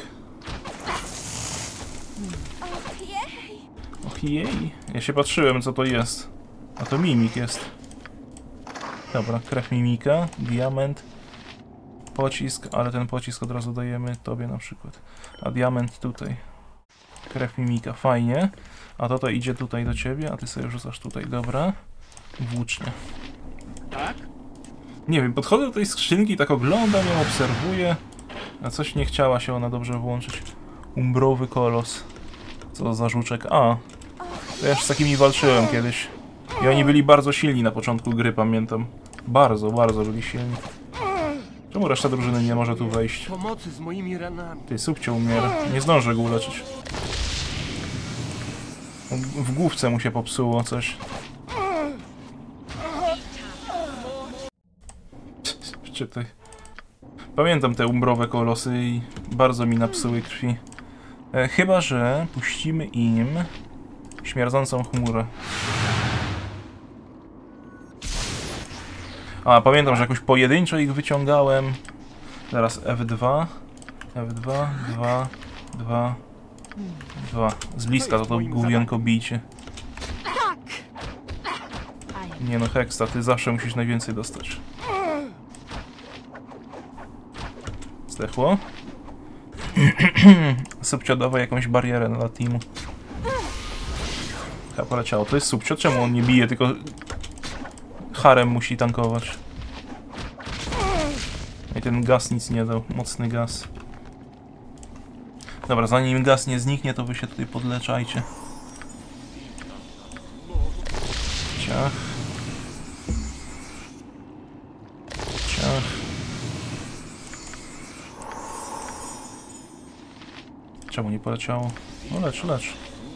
Och jej. Ja się patrzyłem, co to jest. A to mimik jest. Dobra, krew mimika, diament, pocisk, ale ten pocisk od razu dajemy tobie na przykład. A diament tutaj. Krew mimika, fajnie. A to idzie tutaj do ciebie, a ty sobie rzucasz tutaj, dobra. Włócznie. Tak? Nie wiem, podchodzę do tej skrzynki, tak oglądam ją, obserwuję. A coś nie chciała się ona dobrze włączyć. Umbrowy kolos. Co za żuczek? A, to ja już z takimi walczyłem kiedyś. I oni byli bardzo silni na początku gry, pamiętam. Bardzo, bardzo byli silni. Czemu reszta drużyny nie może tu wejść? Pomocy z moimi ranami. Ty, Subcio umiera. Nie zdążę go uleczyć. W główce mu się popsuło coś. Czytaj. Pamiętam te umbrowe kolosy i bardzo mi napsuły krwi. Chyba że puścimy im śmierdzącą chmurę. A, pamiętam, że jakoś pojedynczo ich wyciągałem. Teraz F2. F2, 2, 2, 2. Z bliska to główionko bicie. Nie no, Heksta, ty zawsze musisz najwięcej dostać. Zdechło. Subcio, dawaj jakąś barierę dla teamu. Chyba poleciało. To jest Subcio, czemu on nie bije, tylko harem musi tankować. I ten gaz nic nie dał, mocny gaz. Dobra, zanim gaz nie zniknie, to wy się tutaj podleczajcie. Ciach. Ciach. Czemu nie poleciało? No lecz, lecz.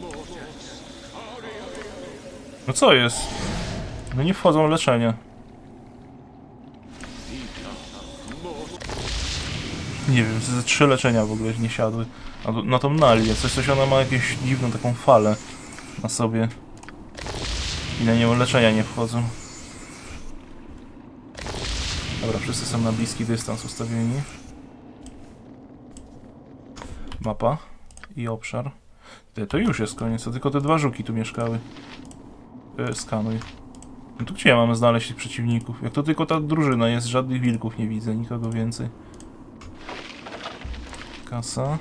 No co jest? No nie wchodzą w leczenie. Nie wiem, ze 3 leczenia w ogóle nie siadły. Na tą Nalię. Coś ona ma jakąś dziwną taką falę na sobie. I na nią leczenia nie wchodzą. Dobra, wszyscy są na bliski dystans ustawieni. Mapa i obszar. To już jest koniec, to tylko te 2 żuki tu mieszkały. Skanuj. No to gdzie mamy znaleźć przeciwników? Jak to tylko ta drużyna jest, żadnych wilków nie widzę, nikogo więcej. Kasa.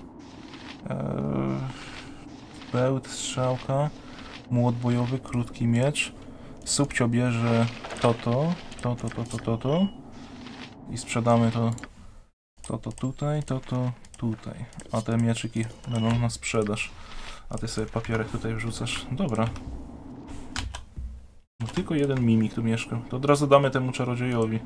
Bełt, strzałka. Młot bojowy, krótki miecz. Subcio bierze to. I sprzedamy to tutaj, to tutaj. A te mieczyki będą na sprzedaż. A ty sobie papierek tutaj wrzucasz. Dobra. No tylko jeden mimik tu mieszka. To od razu damy temu czarodziejowi.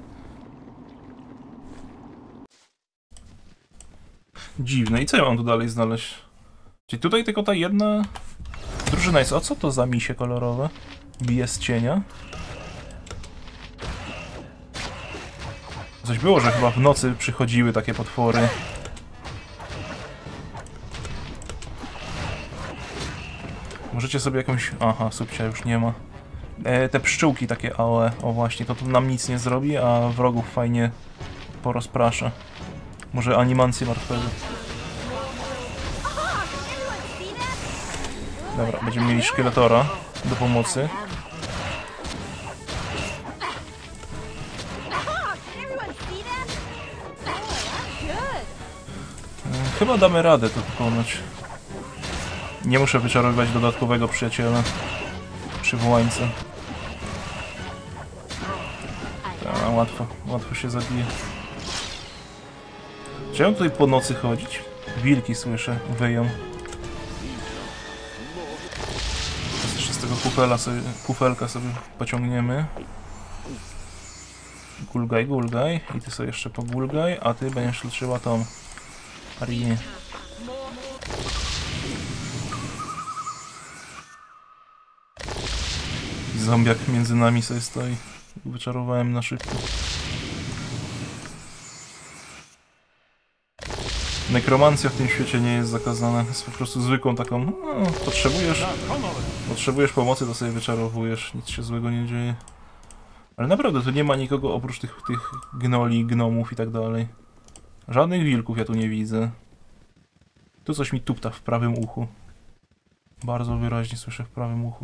Dziwne. I co ja mam tu dalej znaleźć? Czyli tutaj tylko ta jedna drużyna jest. O co to za misie kolorowe? Bije z cienia. Coś było, że chyba w nocy przychodziły takie potwory. Możecie sobie jakąś... Aha, subcia już nie ma. Te pszczółki takie AOE. O właśnie, to tu nam nic nie zrobi, a wrogów fajnie porozprasza. Może animację martwego. Dobra, będziemy mieli szkieletora do pomocy. Chyba damy radę to pokonać. Nie muszę wyczarowywać dodatkowego przyjaciela. Przywołańca. Ta, łatwo się zabije. Czy ja mam tutaj po nocy chodzić? Wilki słyszę, wyją. Teraz jeszcze z tego kufelka sobie pociągniemy. Gulgaj. I ty sobie jeszcze pogulgaj, a ty będziesz leczyła tą Arię. Zombiak między nami sobie stoi. Wyczarowałem na szybko. Nekromancja w tym świecie nie jest zakazana. Jest po prostu zwykłą taką... No, potrzebujesz pomocy, to sobie wyczarowujesz. Nic się złego nie dzieje. Ale naprawdę tu nie ma nikogo oprócz tych gnoli, gnomów i tak dalej. Żadnych wilków ja tu nie widzę. Tu coś mi tupta w prawym uchu. Bardzo wyraźnie słyszę w prawym uchu.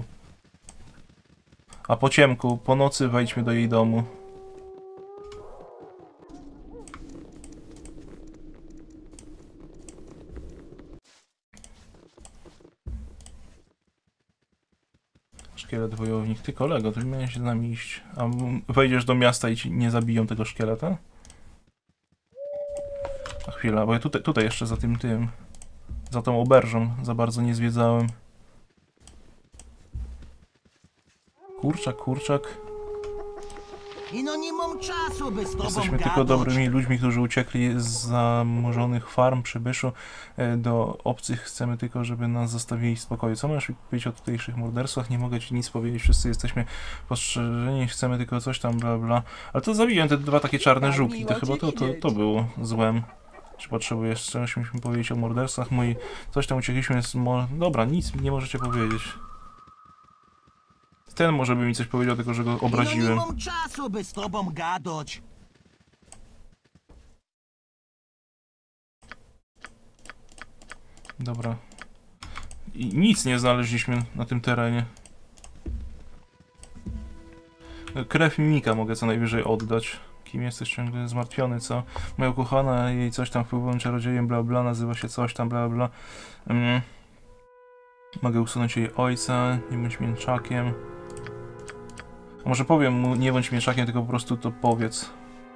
A po ciemku, po nocy wejdźmy do jej domu. Szkielet wojownik. Ty kolego, ty miałeś z nami iść. A wejdziesz do miasta i ci nie zabiją tego szkieleta? A chwila, bo ja tutaj jeszcze za tym... Za tą oberżą za bardzo nie zwiedzałem. Kurczak. I no nie mam czasu, by z tobą Jesteśmy tylko dobrymi ludźmi, którzy uciekli z zamurzonych farm przybyszu do obcych. Chcemy tylko, żeby nas zostawili w spokoju. Co możesz mi powiedzieć o tutejszych morderstwach? Nie mogę ci nic powiedzieć. Wszyscy jesteśmy postrzeżeni. Chcemy tylko coś tam, bla bla. Ale to zabiłem te 2 takie czarne żuki. To chyba to było złem. Czy potrzebujesz czegoś mi powiedzieć o morderstwach? Coś tam uciekliśmy z... Dobra, nic nie możecie powiedzieć. Ten może by mi coś powiedział, tylko że go obraziłem. No nie mam czasu, by z tobą gadać. Dobra. I nic nie znaleźliśmy na tym terenie. Krew mimika mogę co najwyżej oddać. Kim jesteś ciągle zmartwiony, co? Moja ukochana, jej coś tam wpływowym czarodziejem, bla bla, nazywa się coś tam, bla bla. Mogę usunąć jej ojca, nie bądź mięczakiem. A może powiem mu, nie bądź mięczakiem, tylko po prostu to powiedz.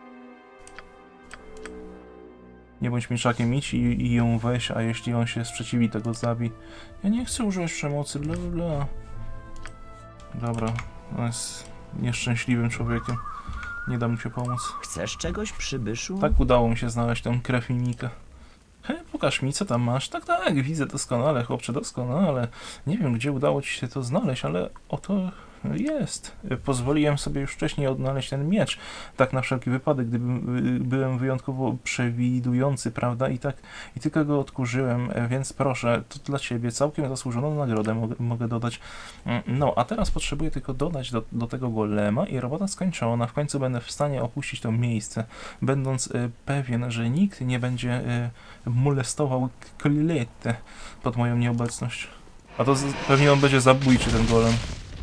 Nie bądź mięczakiem, idź i ją weź, a jeśli on się sprzeciwi, to go zabij. Ja nie chcę używać przemocy, bla bla. Dobra, on jest nieszczęśliwym człowiekiem. Nie da mu się pomóc. Chcesz czegoś, przybyszu? Tak udało mi się znaleźć tą krew mimika. Pokaż mi, co tam masz. Tak, widzę doskonale, chłopcze, doskonale. Nie wiem, gdzie udało ci się to znaleźć, ale oto Jest. Pozwoliłem sobie już wcześniej odnaleźć ten miecz. Tak na wszelki wypadek, gdyby byłem wyjątkowo przewidujący, prawda? I tylko go odkurzyłem, więc proszę, to dla ciebie całkiem zasłużoną nagrodę mogę dodać. No, a teraz potrzebuję tylko dodać do tego golema i robota skończona. W końcu będę w stanie opuścić to miejsce, będąc pewien, że nikt nie będzie molestował Colette pod moją nieobecność. A to pewnie on będzie zabójczy, ten golem.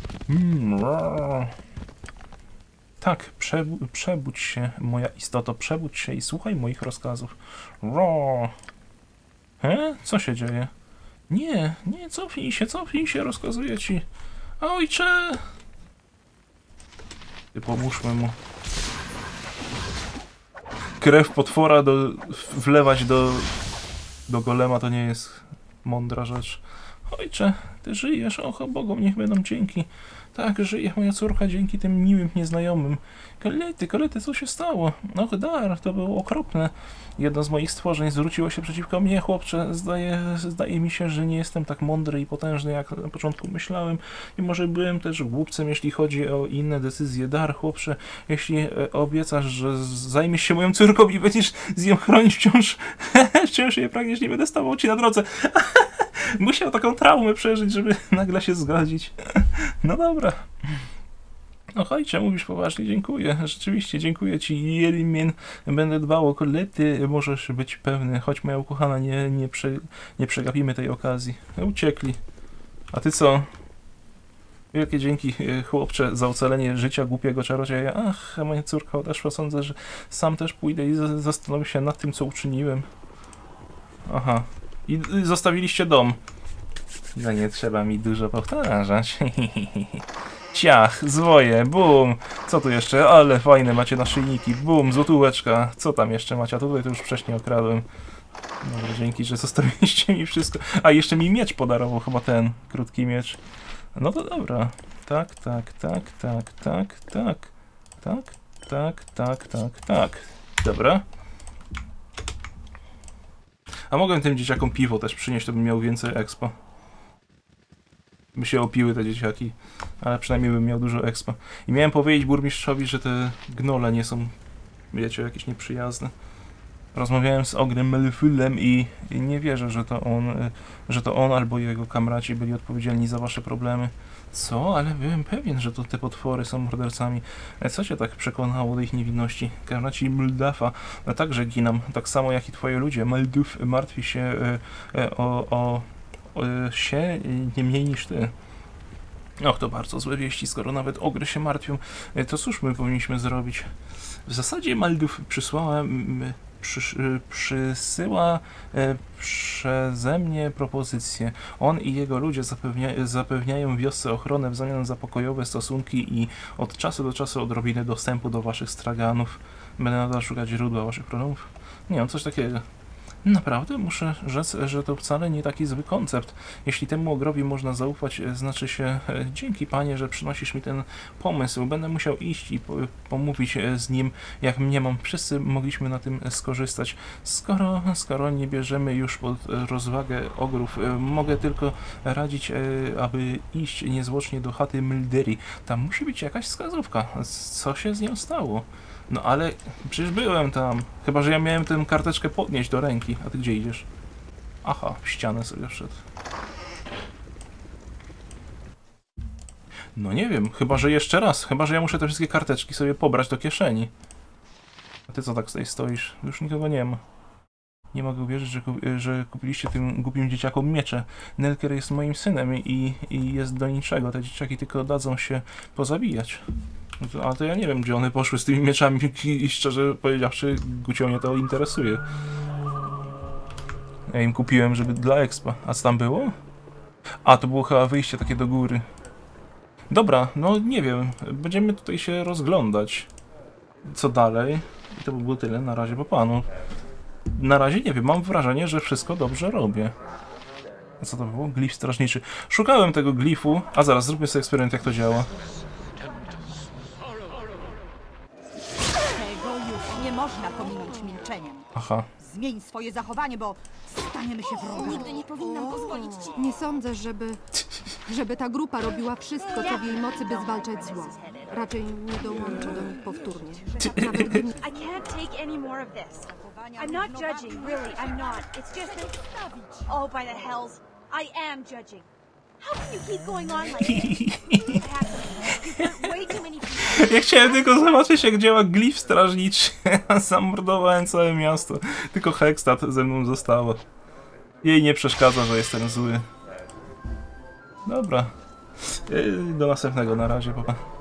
Tak, przebudź się, moja istoto, przebudź się i słuchaj moich rozkazów. Co się dzieje? Nie, cofnij się, rozkazuję ci. Ojcze! Pomóżmy mu. Krew potwora wlewać do golema to nie jest mądra rzecz. Ojcze, ty żyjesz, och, Bogom niech będą dzięki. Tak, żyje moja córka dzięki tym miłym nieznajomym. Colette, co się stało? Och, dar, to było okropne. Jedno z moich stworzeń zwróciło się przeciwko mnie, chłopcze. Zdaje mi się, że nie jestem tak mądry i potężny, jak na początku myślałem. I może byłem też głupcem, jeśli chodzi o inne decyzje. Dar, chłopcze, jeśli obiecasz, że zajmiesz się moją córką i będziesz z nią chronić wciąż jej pragniesz, nie będę stawał ci na drodze. Musiał taką traumę przeżyć, żeby nagle się zgodzić. No dobra. No ojcze, mówisz poważnie, dziękuję. Rzeczywiście, dziękuję ci, Jelimien. Będę dbał o Colette, możesz być pewny. Choć moja ukochana, nie przegapimy tej okazji. Uciekli. A ty co? Wielkie dzięki, chłopcze, za ocalenie życia głupiego czarodzieja. Ach, moja córka odeszła, sądzę, że sam też pójdę i zastanowię się nad tym, co uczyniłem. Aha. I zostawiliście dom. No nie trzeba mi dużo powtarzać. Ciach, zwoje, bum. Co tu jeszcze? Ale fajne macie naszyjniki. Bum, złotóweczka. Co tam jeszcze macie? A tutaj to już wcześniej okradłem. Dobra, dzięki, że zostawiliście mi wszystko. A jeszcze mi miecz podarował, chyba ten krótki miecz. No to dobra. Tak. Dobra. A mogłem tym dzieciakom piwo też przynieść, to bym miał więcej expa. By się opiły te dzieciaki, ale przynajmniej bym miał dużo expa. I miałem powiedzieć burmistrzowi, że te gnole nie są, wiecie, jakieś nieprzyjazne. Rozmawiałem z Ogrem Melfylem i nie wierzę, że to on albo jego kamraci byli odpowiedzialni za wasze problemy. Co? Ale byłem pewien, że to te potwory są mordercami. Co cię tak przekonało do ich niewinności? Kamraci Muldafa także giną, tak samo jak i twoi ludzie. Mulduf martwi się się nie mniej niż ty. Och, to bardzo złe wieści, skoro nawet ogry się martwią. To cóż my powinniśmy zrobić? W zasadzie Mulduf przysyła przeze mnie propozycję. On i jego ludzie zapewniają wiosce ochronę w zamian za pokojowe stosunki i od czasu do czasu odrobinę dostępu do waszych straganów. Będę nadal szukać źródła waszych problemów? Nie wiem, coś takiego. Naprawdę muszę rzec, że to wcale nie taki zły koncept. Jeśli temu ogrowi można zaufać, znaczy się dzięki panie, że przynosisz mi ten pomysł. Będę musiał iść i pomówić z nim, jak mniemam. Wszyscy mogliśmy na tym skorzystać. Skoro nie bierzemy już pod rozwagę ogrów, mogę tylko radzić, aby iść niezwłocznie do chaty Milderi. Tam musi być jakaś wskazówka. Co się z nią stało? No ale przecież byłem tam. Chyba że ja miałem tę karteczkę podnieść do ręki. A ty gdzie idziesz? Aha, w ścianę sobie wszedł. No nie wiem, chyba że jeszcze raz. Chyba że ja muszę te wszystkie karteczki sobie pobrać do kieszeni. A ty co tak tutaj stoisz? Już nikogo nie ma. Nie mogę uwierzyć, że kupiliście tym głupim dzieciakom miecze. Nelker jest moim synem i jest do niczego. Te dzieciaki tylko dadzą się pozabijać. Ale to ja nie wiem, gdzie one poszły z tymi mieczami i szczerze powiedziawszy, gucio mnie to interesuje. Ja im kupiłem, żeby dla expa. A co tam było? A, to było chyba wyjście takie do góry. Dobra, no nie wiem. Będziemy tutaj się rozglądać. Co dalej? I to by było tyle. Na razie po panu. Na razie nie wiem, mam wrażenie, że wszystko dobrze robię. A co to było? Glif strażniczy. Szukałem tego glifu. A zaraz, zróbmy sobie eksperyment, jak to działa. można pominąć milczeniem. Aha. Zmień swoje zachowanie, bo staniemy się wrogami. Nigdy nie powinnam pozwolić ci... Nie sądzę, żeby ta grupa robiła wszystko, co w jej mocy, by zwalczać zło. Raczej nie dołączę do nich powtórnie. Nawet gdy... I can't take any more of this. I'm not judging, really, I'm not. It's just that... Oh, by the hells, I am judging. How can you keep going on like this? You've got way too many people. Ja chciałem tylko zobaczyć, jak działa glif strażniczy. Zamordowałem całe miasto. Tylko Hextad ze mną została. Jej nie przeszkadza, że jestem zły. Dobra. Do następnego, na razie, papa.